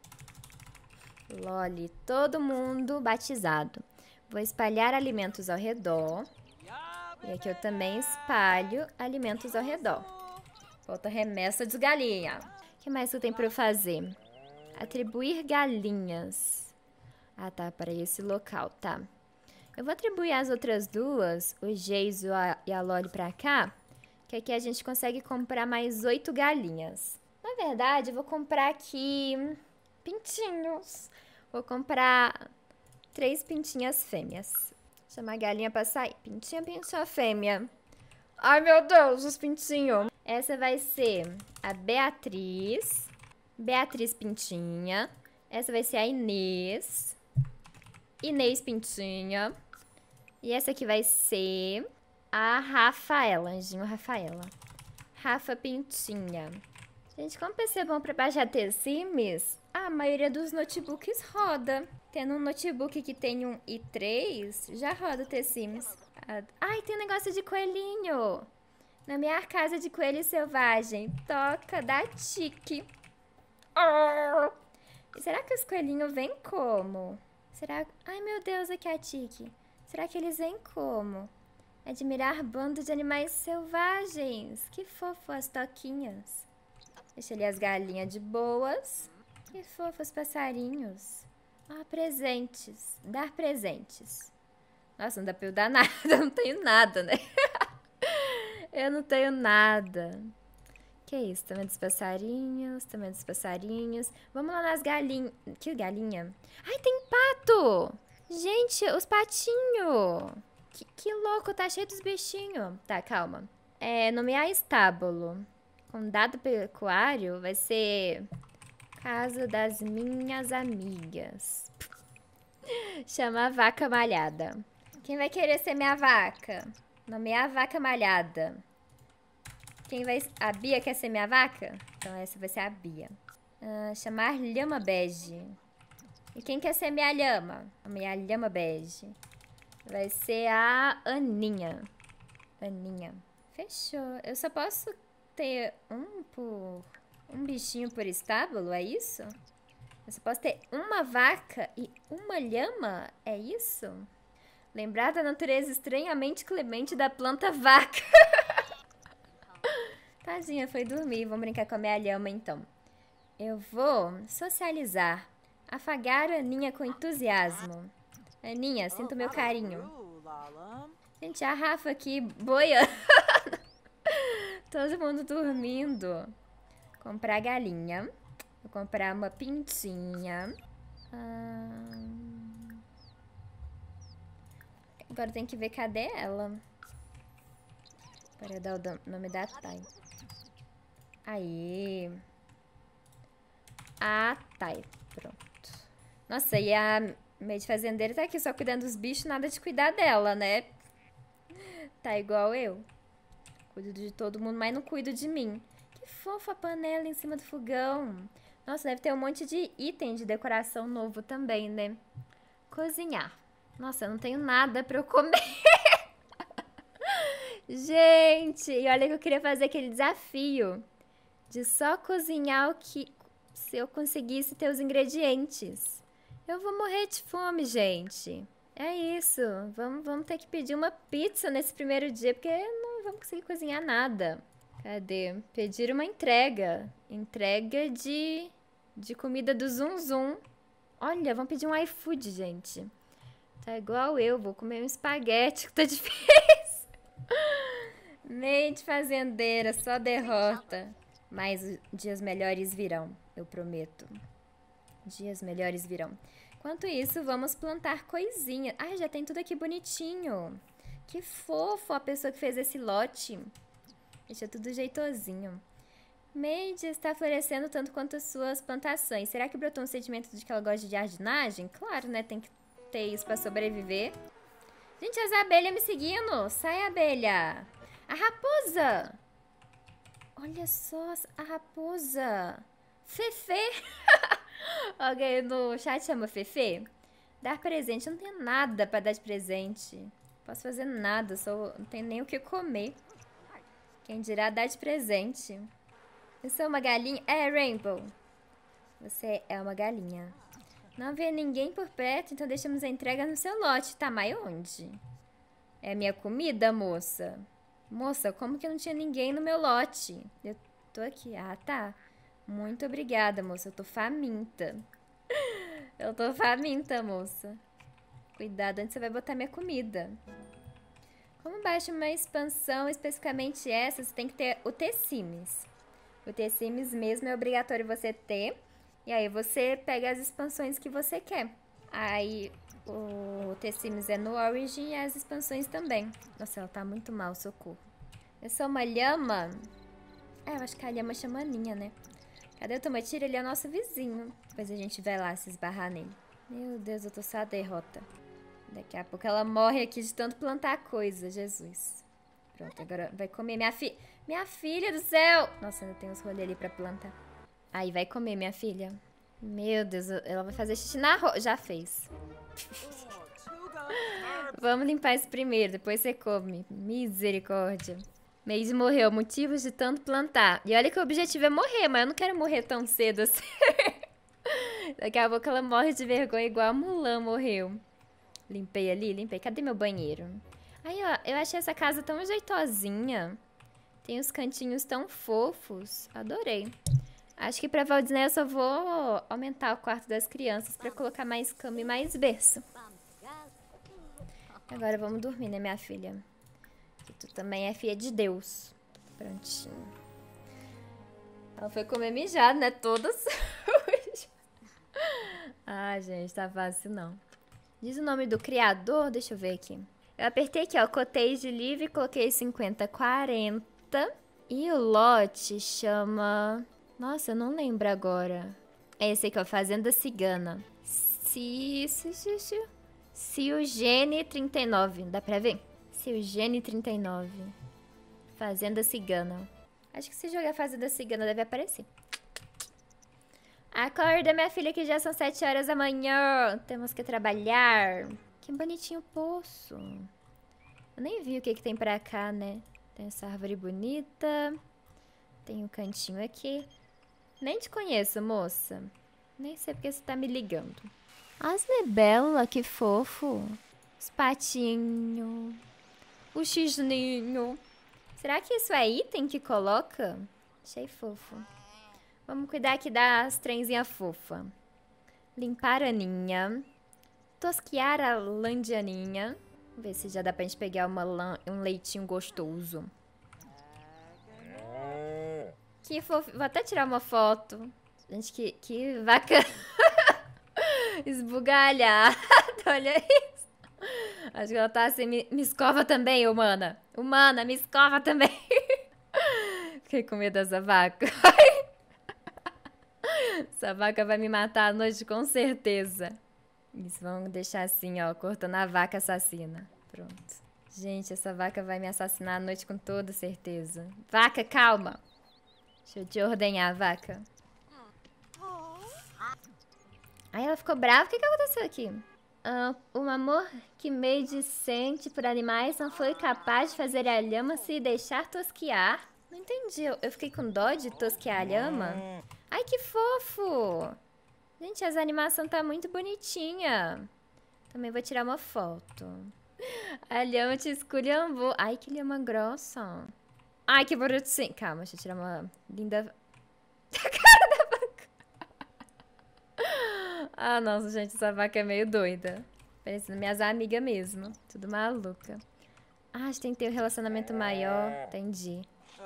Loli. Todo mundo batizado. Vou espalhar alimentos ao redor. E aqui eu também espalho alimentos ao redor. Falta remessa de galinha. O que mais que eu tenho pra eu fazer? Atribuir galinhas. Ah, tá. Para esse local, tá. Eu vou atribuir as outras duas, o Geiso e a Loli pra cá. Que aqui a gente consegue comprar mais 8 galinhas. Na verdade, eu vou comprar aqui pintinhos. Vou comprar 3 pintinhas fêmeas. Chamar a galinha pra sair. Pintinha, pintinha, fêmea. Ai, meu Deus, os pintinhos. Essa vai ser a Beatriz. Beatriz Pintinha. Essa vai ser a Inês. Inês Pintinha. E essa aqui vai ser a Rafaela. Anjinho Rafaela. Rafa Pintinha. Gente, como PC é bom pra baixar The Sims, a maioria dos notebooks roda. Tendo um notebook que tem um i3, já roda o The Sims. Ai, tem um negócio de coelhinho. Na minha casa de coelho selvagem. Toca da Tique. Oh! E será que os coelhinhos vêm como? Será... Ai, meu Deus, aqui é a Tique. Será que eles vêm como? Admirar bando de animais selvagens. Que fofo as toquinhas. Deixa ali as galinhas de boas. Que fofo os passarinhos. Ah, presentes. Dar presentes. Nossa, não dá pra eu dar nada. Eu não tenho nada, né? Eu não tenho nada. Que isso? Tamanho dos passarinhos. Tamanho dos passarinhos. Vamos lá nas galinhas. Que galinha? Ai, tem pato! Gente, os patinhos. Que louco, tá cheio dos bichinhos. Tá, calma. Nomear estábulo. Condado pecuário vai ser... Casa das minhas amigas. Chamar vaca malhada. Quem vai querer ser minha vaca? Nomear a vaca malhada. Quem vai... A Bia quer ser minha vaca? Então essa vai ser a Bia. Chamar lhama bege. E quem quer ser minha lhama? Nomear lhama bege. Vai ser a Aninha. Aninha. Fechou. Eu só posso ter um bichinho por estábulo, é isso? Eu só posso ter uma vaca e uma lhama, é isso? Lembrar da natureza estranhamente clemente da planta vaca. Tadinha, foi dormir. Vamos brincar com a minha lhama, então. Eu vou socializar. Afagar a Aninha com entusiasmo. Aninha, sinta o meu carinho. Gente, a Rafa aqui boiando. Todo mundo dormindo. Comprar galinha. Vou comprar uma pintinha. Agora tem que ver cadê ela. Para dar o nome da Thay. Aí. A Thay. Pronto. Nossa, e a meio de fazendeira tá aqui só cuidando dos bichos, nada de cuidar dela, né? Tá igual eu. Cuido de todo mundo, mas não cuido de mim. Que fofa a panela em cima do fogão. Nossa, deve ter um monte de item de decoração novo também, né? Cozinhar. Nossa, eu não tenho nada pra eu comer. Gente, e olha que eu queria fazer aquele desafio de só cozinhar o que... Se eu conseguisse ter os ingredientes. Eu vou morrer de fome, gente. É isso. Vamos ter que pedir uma pizza nesse primeiro dia, porque não vamos conseguir cozinhar nada. Cadê? Pedir uma entrega. Entrega de comida do Zum Zum. Olha, vamos pedir um iFood, gente. Tá igual eu, vou comer um espaguete, que tá difícil. Mente fazendeira, só derrota. Mas dias melhores virão, eu prometo. Dias melhores virão. Enquanto isso, vamos plantar coisinha. Ah, já tem tudo aqui bonitinho. Que fofo a pessoa que fez esse lote. Deixa tudo jeitosinho. Made está florescendo tanto quanto as suas plantações. Será que brotou um sentimento de que ela gosta de jardinagem? Claro, né? Tem que ter isso pra sobreviver. Gente, as abelhas me seguindo. Sai, abelha. A raposa. Olha só a raposa. Fefe. Alguém no chat chama Fefe? Dar presente. Eu não tenho nada pra dar de presente. Não posso fazer nada. Não tenho nem o que comer. Quem dirá dar de presente. Eu sou uma galinha. É, Rainbow. Você é uma galinha. Não vê ninguém por perto, então deixamos a entrega no seu lote. Tá, mas onde? É minha comida, moça? Moça, como que não tinha ninguém no meu lote? Eu tô aqui. Ah, tá. Muito obrigada, moça. Eu tô faminta. Eu tô faminta, moça. Cuidado onde você vai botar minha comida. Como baixa uma expansão, especificamente essa, você tem que ter o T-Sims. O T-Sims mesmo é obrigatório você ter. E aí você pega as expansões que você quer. Aí o T-Sims é no Origin e as expansões também. Nossa, ela tá muito mal, socorro. Eu sou uma lhama. Eu acho que a lhama chama Aninha, né? Cadê o Tomatiro? Ele é nosso vizinho. Depois a gente vai lá se esbarrar nele. Meu Deus, eu tô só a derrota. Daqui a pouco ela morre aqui de tanto plantar coisa, Jesus. Pronto, agora vai comer minha filha. Minha filha do céu! Nossa, ainda tem uns rolês ali pra plantar. Aí, vai comer, minha filha. Meu Deus, ela vai fazer xixi na roupa. Já fez. Vamos limpar isso primeiro, depois você come. Misericórdia. Maze morreu, motivos de tanto plantar. E olha que o objetivo é morrer, mas eu não quero morrer tão cedo assim. Daqui a pouco ela morre de vergonha igual a Mulan morreu. Limpei ali, limpei. Cadê meu banheiro? Aí, ó, eu achei essa casa tão jeitosinha. Tem os cantinhos tão fofos. Adorei. Acho que pra Walt Disney eu só vou aumentar o quarto das crianças pra colocar mais cama e mais berço. Agora vamos dormir, né, minha filha? Que tu também é filha de Deus. Prontinho. Ela foi comer mijado, né? Toda suja. Ai, gente, tá fácil não. Diz o nome do criador, deixa eu ver aqui. Eu apertei aqui, ó, cottage livre, coloquei 50-40. E o lote chama... Nossa, eu não lembro agora. É esse aqui, ó, Fazenda Cigana. Ciogene 39, dá pra ver? Ciogene 39. Fazenda Cigana. Acho que se jogar Fazenda Cigana deve aparecer. Acorda, minha filha, que já são 7 horas da manhã. Temos que trabalhar. Que bonitinho o poço. Eu nem vi o que tem pra cá, né? Tem essa árvore bonita. Tem um cantinho aqui. Nem te conheço, moça. Nem sei porque você tá me ligando. As libélulas, que fofo. Os patinhos. O xisninho. Será que isso é item que coloca? Achei fofo. Vamos cuidar aqui das trenzinhas fofa. Limpar a Aninha. Tosquiar a Landianinha. Vamos ver se já dá pra gente pegar um leitinho gostoso. Que fofo. Vou até tirar uma foto. Gente, que vaca esbugalhada. Olha isso. Acho que ela tá assim. Me escova também, humana. Humana, me escova também. Fiquei com medo dessa vaca. Essa vaca vai me matar à noite com certeza. Isso, vamos deixar assim, ó, cortando a vaca assassina. Pronto. Gente, essa vaca vai me assassinar à noite com toda certeza. Vaca, calma. Deixa eu te ordenhar, vaca. Aí ela ficou brava. O que aconteceu aqui? Um amor que Maid sente por animais não foi capaz de fazer a lhama se deixar tosquiar. Não entendi. Eu fiquei com dó de tosquiar a lhama. Ai, que fofo! Gente, as animações tá muito bonitinha. Também vou tirar uma foto. A lhama te esculhambou. Ai, que lhama grossa. Ai, que bonitinho. Calma, deixa eu tirar uma linda... A cara da vaca. Ah, nossa, gente, essa vaca é meio doida. Parecendo minhas amigas mesmo. Tudo maluca. Ah, a gente tem que ter um relacionamento maior. Entendi.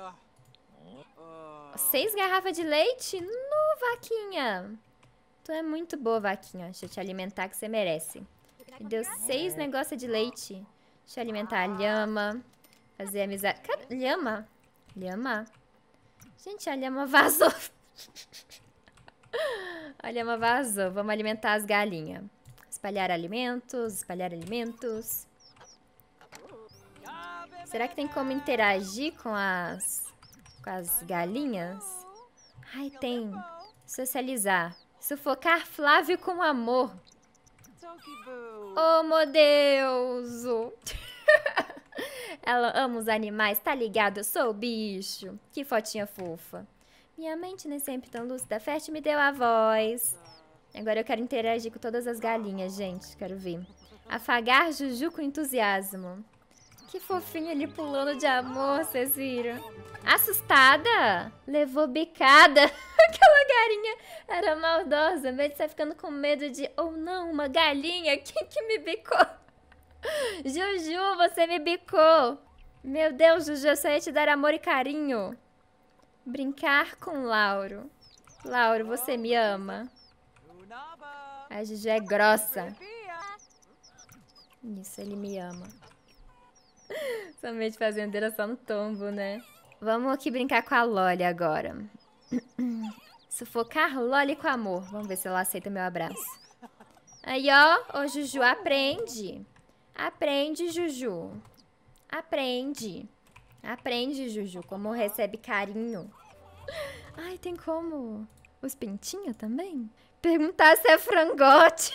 6 garrafas de leite? No, vaquinha. Tu é muito boa, vaquinha. Deixa eu te alimentar que você merece. Me deu 6 negócios de leite. Deixa eu alimentar a lhama. Fazer amizade. Cara, lhama? Lhama? Gente, a lhama vazou. A lhama vazou. Vamos alimentar as galinhas. Espalhar alimentos, espalhar alimentos. Será que tem como interagir com as galinhas? Ai, tem. Socializar. Sufocar Flávio com amor. Oh, meu Deus! Ela ama os animais, tá ligado? Eu sou o bicho. Que fotinha fofa. Minha mente nem sempre tão lúcida, fértil, me deu a voz. Agora eu quero interagir com todas as galinhas, gente. Quero ver. Afagar Juju com entusiasmo. Que fofinho ele pulando de amor, vocês viram? Assustada? Levou bicada. Aquela galinha era maldosa. Mesmo de você ficando com medo de... Oh, não, uma galinha. Quem que me bicou? Juju, você me bicou. Meu Deus, Juju, eu só ia te dar amor e carinho. Brincar com Lauro. Lauro, você me ama. A Juju é grossa. Isso, ele me ama. Somente fazendeira só no tombo, né? Vamos aqui brincar com a Loli agora. Sufocar Loli com amor. Vamos ver se ela aceita meu abraço. Aí, ó. Ô, Juju, aprende. Aprende, Juju. Aprende. Aprende, Juju, como recebe carinho. Ai, tem como... Os pintinhos também? Perguntar se é frangote.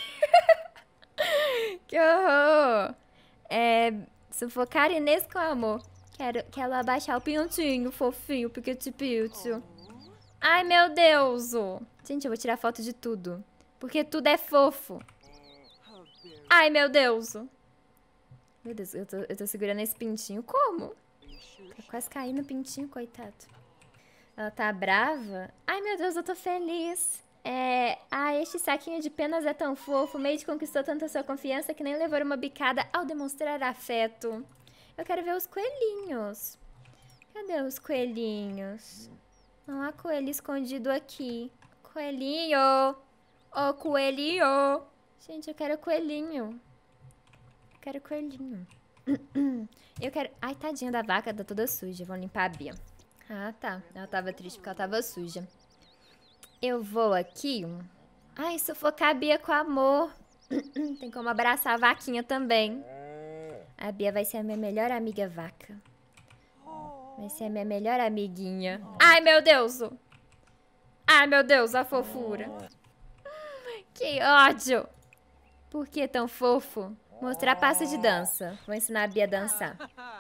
Que horror. Sufocar Inês com amor. Quero abaixar o pintinho fofinho, piquete-picho. Ai, meu Deus. Gente, eu vou tirar foto de tudo. Porque tudo é fofo. Ai, meu Deus. Meu Deus, eu tô segurando esse pintinho. Como? Tá quase caindo o pintinho, coitado. Ela tá brava? Ai, meu Deus, eu tô feliz. Este saquinho de penas é tão fofo. Made conquistou tanto a sua confiança que nem levou uma bicada ao demonstrar afeto. Eu quero ver os coelhinhos. Cadê os coelhinhos? Não há coelho escondido aqui. Coelhinho! Ô, coelhinho! Gente, eu quero coelhinho. Eu quero coelhinho. Eu quero... Ai, tadinha da vaca, tá toda suja. Vamos limpar a Bia. Ah, tá. Ela tava triste porque ela tava suja. Eu vou aqui... Ai, sufocar a Bia com amor. Tem como abraçar a vaquinha também. A Bia vai ser a minha melhor amiga vaca. Vai ser a minha melhor amiguinha. Ai, meu Deus! Ai, meu Deus, a fofura. Que ódio! Por que tão fofo? Mostrar passo de dança. Vou ensinar a Bia a dançar.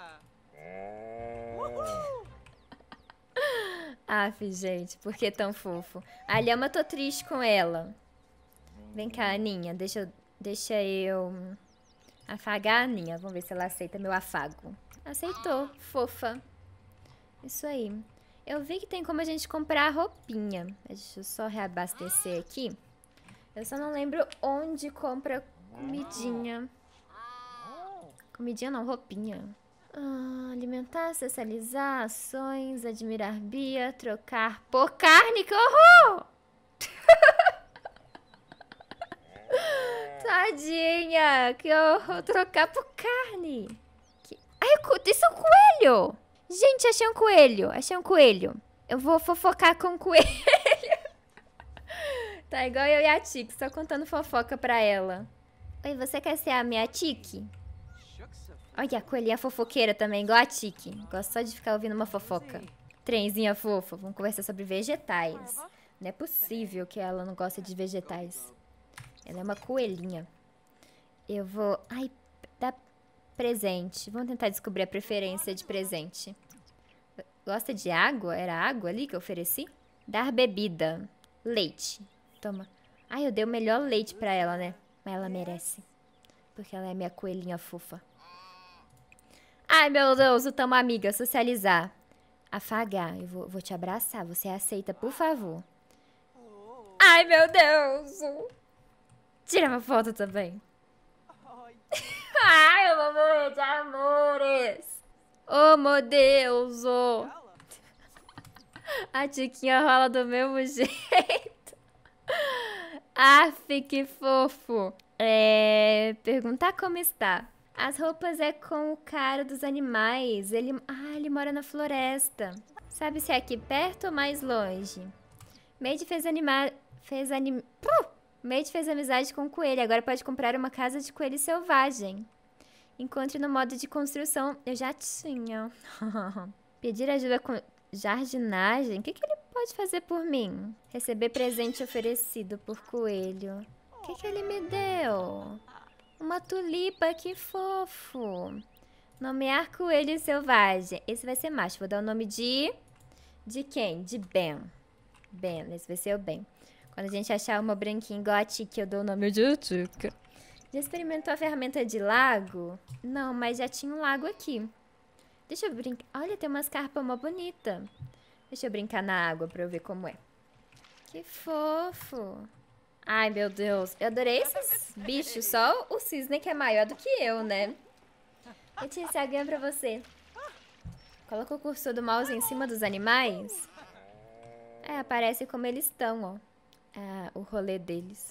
Aff, gente, por que tão fofo? A Lhama, tô triste com ela. Vem cá, Aninha. Deixa eu afagar a Aninha. Vamos ver se ela aceita meu afago. Aceitou, fofa. Isso aí. Eu vi que tem como a gente comprar roupinha. Deixa eu só reabastecer aqui. Eu só não lembro onde compra comidinha. Comidinha não, roupinha. Alimentar, socializar, ações, admirar Bia, trocar por carne, que horror! Tadinha, que horror, trocar por carne. Ai, isso é um coelho! Gente, achei um coelho, achei um coelho. Eu vou fofocar com o coelho. Tá igual eu e a Tiki, só contando fofoca pra ela. Oi, você quer ser a minha Tiki? Olha, a coelhinha fofoqueira também, igual a Tiki. Gosto só de ficar ouvindo uma fofoca. Trenzinha fofa, vamos conversar sobre vegetais. Não é possível que ela não goste de vegetais. Ela é uma coelhinha. Eu vou... Ai, dá presente. Vamos tentar descobrir a preferência de presente. Gosta de água? Era água ali que eu ofereci? Dar bebida. Leite. Toma. Ai, eu dei o melhor leite pra ela, né? Mas ela merece. Porque ela é minha coelhinha fofa. Ai, meu Deus, tamo amiga. Socializar. afagar. Eu vou te abraçar. Você aceita, por favor. Ai, meu Deus! Tira uma foto também. Ai, eu vou morrer de amores. Oh, meu Deus! Oh. A Tiquinha rola do mesmo jeito. Aff, que fofo. Perguntar como está. As roupas é com o cara dos animais. Ele mora na floresta. Sabe se é aqui perto ou mais longe? Maid Maid fez amizade com o coelho. Agora pode comprar uma casa de coelho selvagem. Encontre no modo de construção. Eu já tinha. Pedir ajuda com jardinagem? O que ele pode fazer por mim? Receber presente oferecido por coelho. O que ele me deu? Uma tulipa, que fofo. Nomear coelho selvagem. Esse vai ser macho. Vou dar o nome de... De quem? De Ben. Ben, esse vai ser o Ben. Quando a gente achar uma branquinha igual a Tika, eu dou o nome de Tika. Já experimentou a ferramenta de lago? Não, mas já tinha um lago aqui. Deixa eu brincar. Olha, tem umas carpas mó bonita. Deixa eu brincar na água pra eu ver como é. Que fofo. Ai, meu Deus. Eu adorei esses bichos. Só o cisne que é maior do que eu, né? Letícia, alguém é pra você. Coloca o cursor do mouse em cima dos animais. Aparece como eles estão, ó. O rolê deles.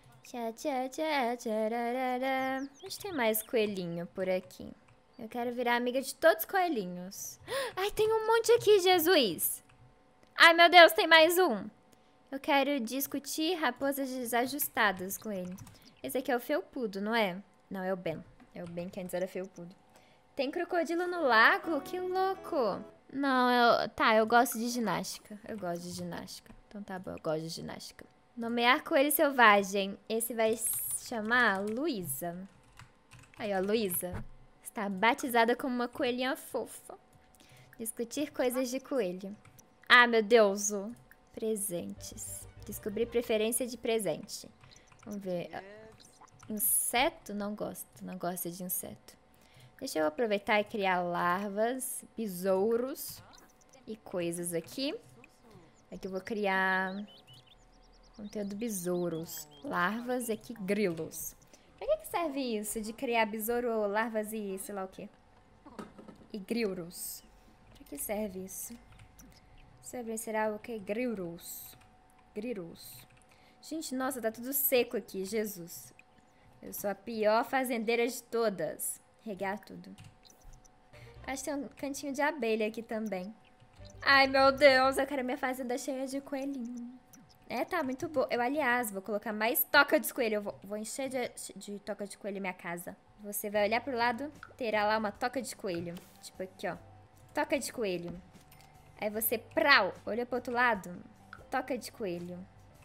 Onde tem mais coelhinho por aqui? Eu quero virar amiga de todos os coelhinhos. Ai, tem um monte aqui, Jesus. Ai, meu Deus, tem mais um. Eu quero discutir raposas desajustadas com ele. Esse aqui é o felpudo, não é? Não, é o Ben. É o Ben que antes era felpudo. Tem crocodilo no lago? Que louco. Não, eu gosto de ginástica. Eu gosto de ginástica. Então tá bom, eu gosto de ginástica. Nomear coelho selvagem. Esse vai se chamar Luísa. Aí, ó, Luísa. Está batizada como uma coelhinha fofa. Discutir coisas de coelho. Ah, meu Deus. Presentes. Descobrir preferência de presente. Vamos ver. Inseto? Não gosto. Não gosto de inseto. Deixa eu aproveitar e criar larvas, besouros e coisas aqui. Aqui eu vou criar conteúdo besouros, larvas e aqui grilos. Pra que serve isso de criar besouro, larvas e sei lá o que? E grilos. Pra que serve isso? Será o que? Grilos. Gente, nossa, tá tudo seco aqui, Jesus. Eu sou a pior fazendeira de todas. Regar tudo. Acho que tem um cantinho de abelha aqui também. Ai, meu Deus, eu quero minha fazenda cheia de coelhinho. Tá muito boa. Aliás, vou colocar mais toca de coelho. Eu vou encher de toca de coelho minha casa. Você vai olhar pro lado, terá lá uma toca de coelho. Tipo aqui, ó. Toca de coelho. Aí você, prau, olha pro outro lado. Toca de coelho.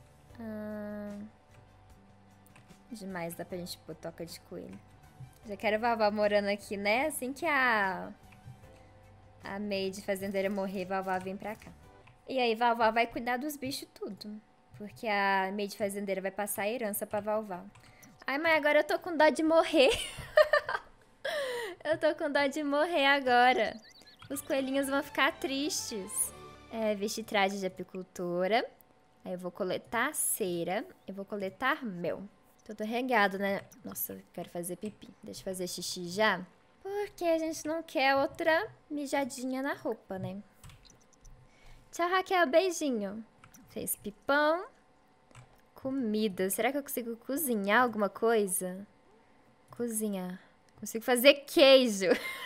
Demais, dá pra gente pôr toca de coelho. Já quero a Vavá morando aqui, né? Assim que a maid fazendeira morrer, Vavá vem pra cá. E aí, Vavá vai cuidar dos bichos tudo. Porque a maid fazendeira vai passar a herança pra Vavá. Ai, mas agora eu tô com dó de morrer. Eu tô com dó de morrer agora. Os coelhinhos vão ficar tristes. Vestir traje de apicultora. Aí eu vou coletar cera. Eu vou coletar mel. Tô regado, né? Nossa, eu quero fazer pipi. Deixa eu fazer xixi já. Porque a gente não quer outra mijadinha na roupa, né? Tchau, Raquel. Beijinho. Fez pipão. Comida. Será que eu consigo cozinhar alguma coisa? Cozinhar. Consigo fazer queijo.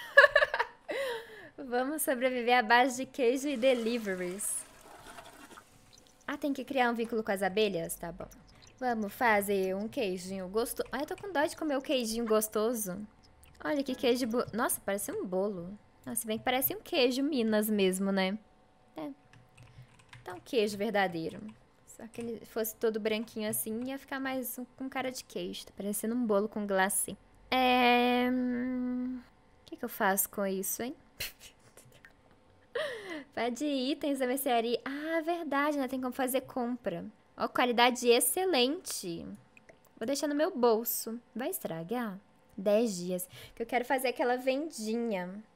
Vamos sobreviver à base de queijo e deliveries. Tem que criar um vínculo com as abelhas? Tá bom. Vamos fazer um queijinho gostoso. Ai, eu tô com dó de comer o queijinho gostoso. Olha que queijo... Nossa, parece um bolo. Nossa, bem que parece um queijo Minas mesmo, né? Tá um queijo verdadeiro. Só que ele fosse todo branquinho assim, ia ficar mais com cara de queijo. Tá parecendo um bolo com glacê. O que eu faço com isso, hein? Vai de itens da mercearia. Verdade, né? Tem como fazer compra. Ó, qualidade excelente. Vou deixar no meu bolso. Vai estragar? 10 dias. Que eu quero fazer aquela vendinha.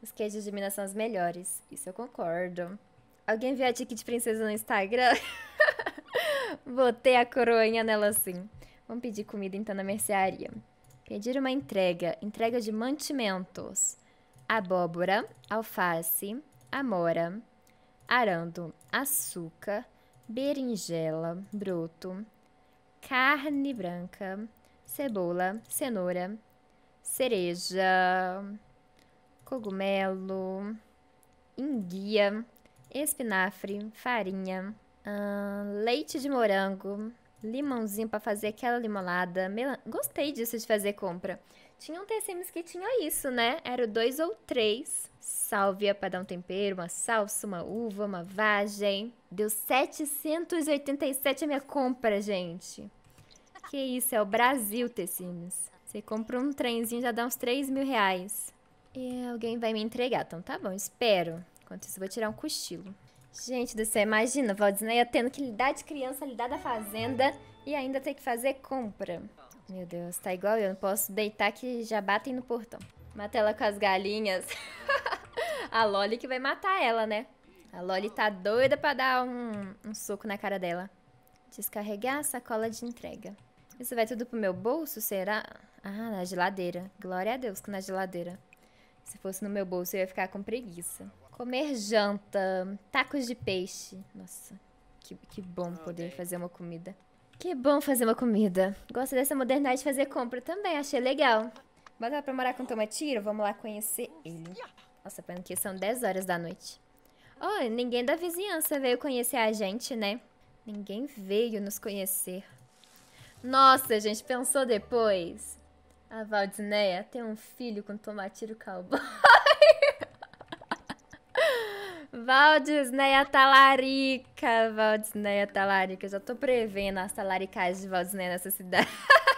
Os queijos de Minas são os melhores. Isso eu concordo. Alguém viu a Tiki de princesa no Instagram? Botei a coroinha nela assim. Vamos pedir comida então na mercearia. Pedir uma entrega. Entrega de mantimentos. Abóbora, alface, amora, arando, açúcar, berinjela, broto, carne branca, cebola, cenoura, cereja, cogumelo, enguia, espinafre, farinha, leite de morango, limãozinho pra fazer aquela limonada. Gostei disso de fazer compra. Tinha um The Sims que tinha isso, né? Era 2 ou 3. Sálvia pra dar um tempero, uma salsa, uma uva, uma vagem. Deu 787 a minha compra, gente. Que isso, é o Brasil, The Sims. Você compra um trenzinho, já dá uns 3 mil reais. E alguém vai me entregar, então tá bom, espero. Enquanto isso, eu vou tirar um cochilo. Gente do céu, imagina, Valdisneia tendo que lidar de criança, lidar da fazenda e ainda ter que fazer compra. Meu Deus, tá igual eu, não posso deitar que já batem no portão. Mata ela com as galinhas. A Loli que vai matar ela, né? A Loli tá doida pra dar um soco na cara dela. Descarregar a sacola de entrega. Isso vai tudo pro meu bolso, será? Ah, na geladeira. Glória a Deus que na geladeira. Se fosse no meu bolso, eu ia ficar com preguiça. Comer janta. Tacos de peixe. Nossa, que bom poder fazer uma comida. Que bom fazer uma comida. Gosto dessa modernidade de fazer compra também, achei legal. Bota ela pra morar com o Tomatiro, vamos lá conhecer ele. Nossa, pena que são 10 horas da noite. Oh, ninguém da vizinhança veio conhecer a gente, né? Ninguém veio nos conhecer. Nossa, gente, pensou depois? A Valdisneia tem um filho com Tomatiro Cowboy. Valdisneia talarica, Valdisneia talarica. Eu já tô prevendo as talaricagens de Valdisneia nessa cidade.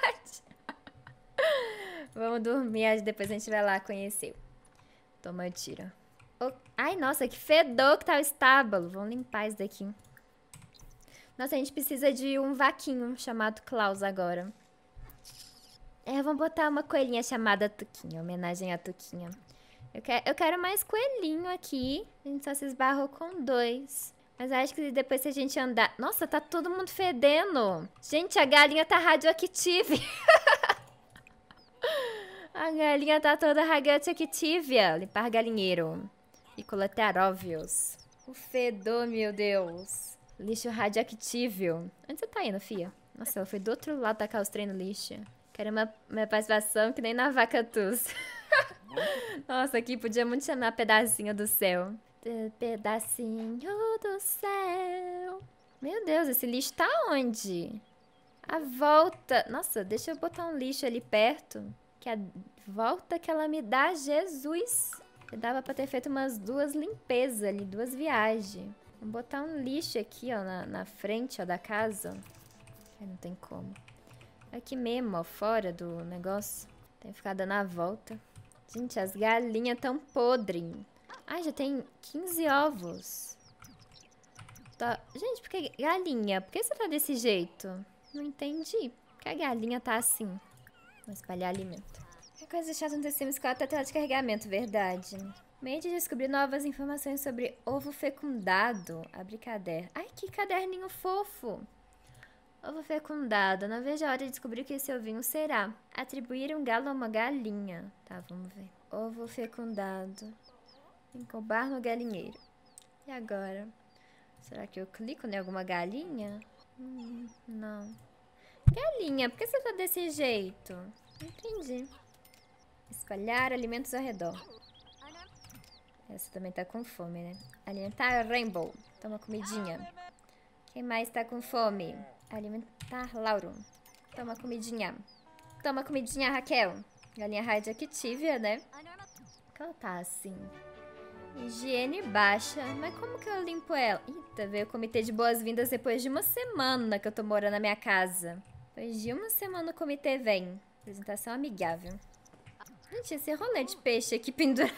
Vamos dormir, depois a gente vai lá conhecer. Tomatiro. Oh, ai, nossa, que fedor que tá o estábulo. Vamos limpar isso daqui. Nossa, a gente precisa de um vaquinho chamado Klaus agora. Vamos botar uma coelhinha chamada Tuquinha, homenagem à Tuquinha. Eu quero mais coelhinho aqui. A gente só se esbarrou com 2. Mas acho que depois se a gente andar... Nossa, tá todo mundo fedendo. Gente, a galinha tá radioactiva. A galinha tá toda radioactiva. Limpar galinheiro. E coletar óvulos. O fedor, meu Deus. Lixo radioactivo. Onde você tá indo, fia? Nossa, ela foi do outro lado tacar os trem no lixo. Quero minha participação que nem na vaca tus. Nossa, aqui podia muito chamar pedacinho do céu. Pedacinho do céu. Meu Deus, esse lixo tá onde? A volta... Nossa, deixa eu botar um lixo ali perto. Que a volta que ela me dá, Jesus. Dava pra ter feito umas 2 limpezas ali, 2 viagens. Vou botar um lixo aqui, ó, na frente, ó, da casa. Não tem como. Aqui mesmo, ó, fora do negócio. Tem que ficar dando a volta. Gente, as galinhas tão podres. Ai, já tem 15 ovos. Tá. Gente, por que galinha? Por que você tá desse jeito? Não entendi. Por que a galinha tá assim? Vou espalhar alimento. Que coisa chata no The Sims 4 é a tela de carregamento, verdade. Meio de descobrir novas informações sobre ovo fecundado. Abrir caderno. Ai, que caderninho fofo. Ovo fecundado. Não vejo a hora de descobrir o que esse ovinho será. Atribuir um galo a uma galinha. Tá, vamos ver. Ovo fecundado. Incubar no galinheiro. E agora? Será que eu clico em alguma galinha? Não. Galinha, por que você tá desse jeito? Não entendi. Espalhar alimentos ao redor. Essa também tá com fome, né? Alimentar Rainbow. Toma comidinha. Quem mais tá com fome? Alimentar Lauro. Toma comidinha. Toma comidinha, Raquel. Galinha radioactiva, né? Que ela tá assim. Higiene baixa. Mas como que eu limpo ela? Eita, veio o comitê de boas-vindas depois de uma semana que eu tô morando na minha casa. Depois de uma semana o comitê vem. Apresentação amigável. Gente, esse rolê de peixe aqui pendurado.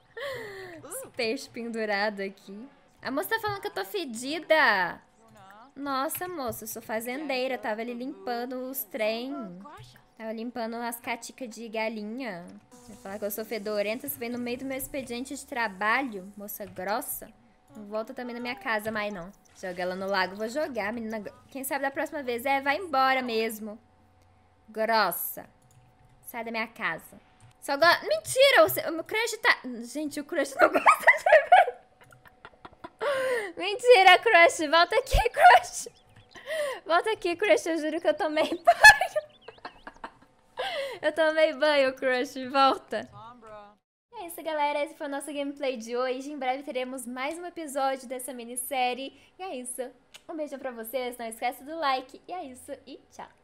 Esse peixe pendurado aqui. A moça tá falando que eu tô fedida. Nossa, moça, eu sou fazendeira. Tava ali limpando os trem. Tava limpando as caticas de galinha. Você falar que eu sou fedorenta, você vem no meio do meu expediente de trabalho, moça grossa. Não volta também na minha casa mais, não. Joga ela no lago, vou jogar, menina. Quem sabe da próxima vez vai embora mesmo. Grossa. Sai da minha casa. Só gosta... Mentira! O meu crush tá... Gente, o crush não gosta de mim. Mentira, crush. Volta aqui, crush. Volta aqui, crush. Eu juro que eu tomei banho. Eu tomei banho, crush. Volta. É isso, galera. Esse foi o nosso gameplay de hoje. Em breve teremos mais um episódio dessa minissérie. E é isso. Um beijo pra vocês. Não esquece do like. E é isso. E tchau.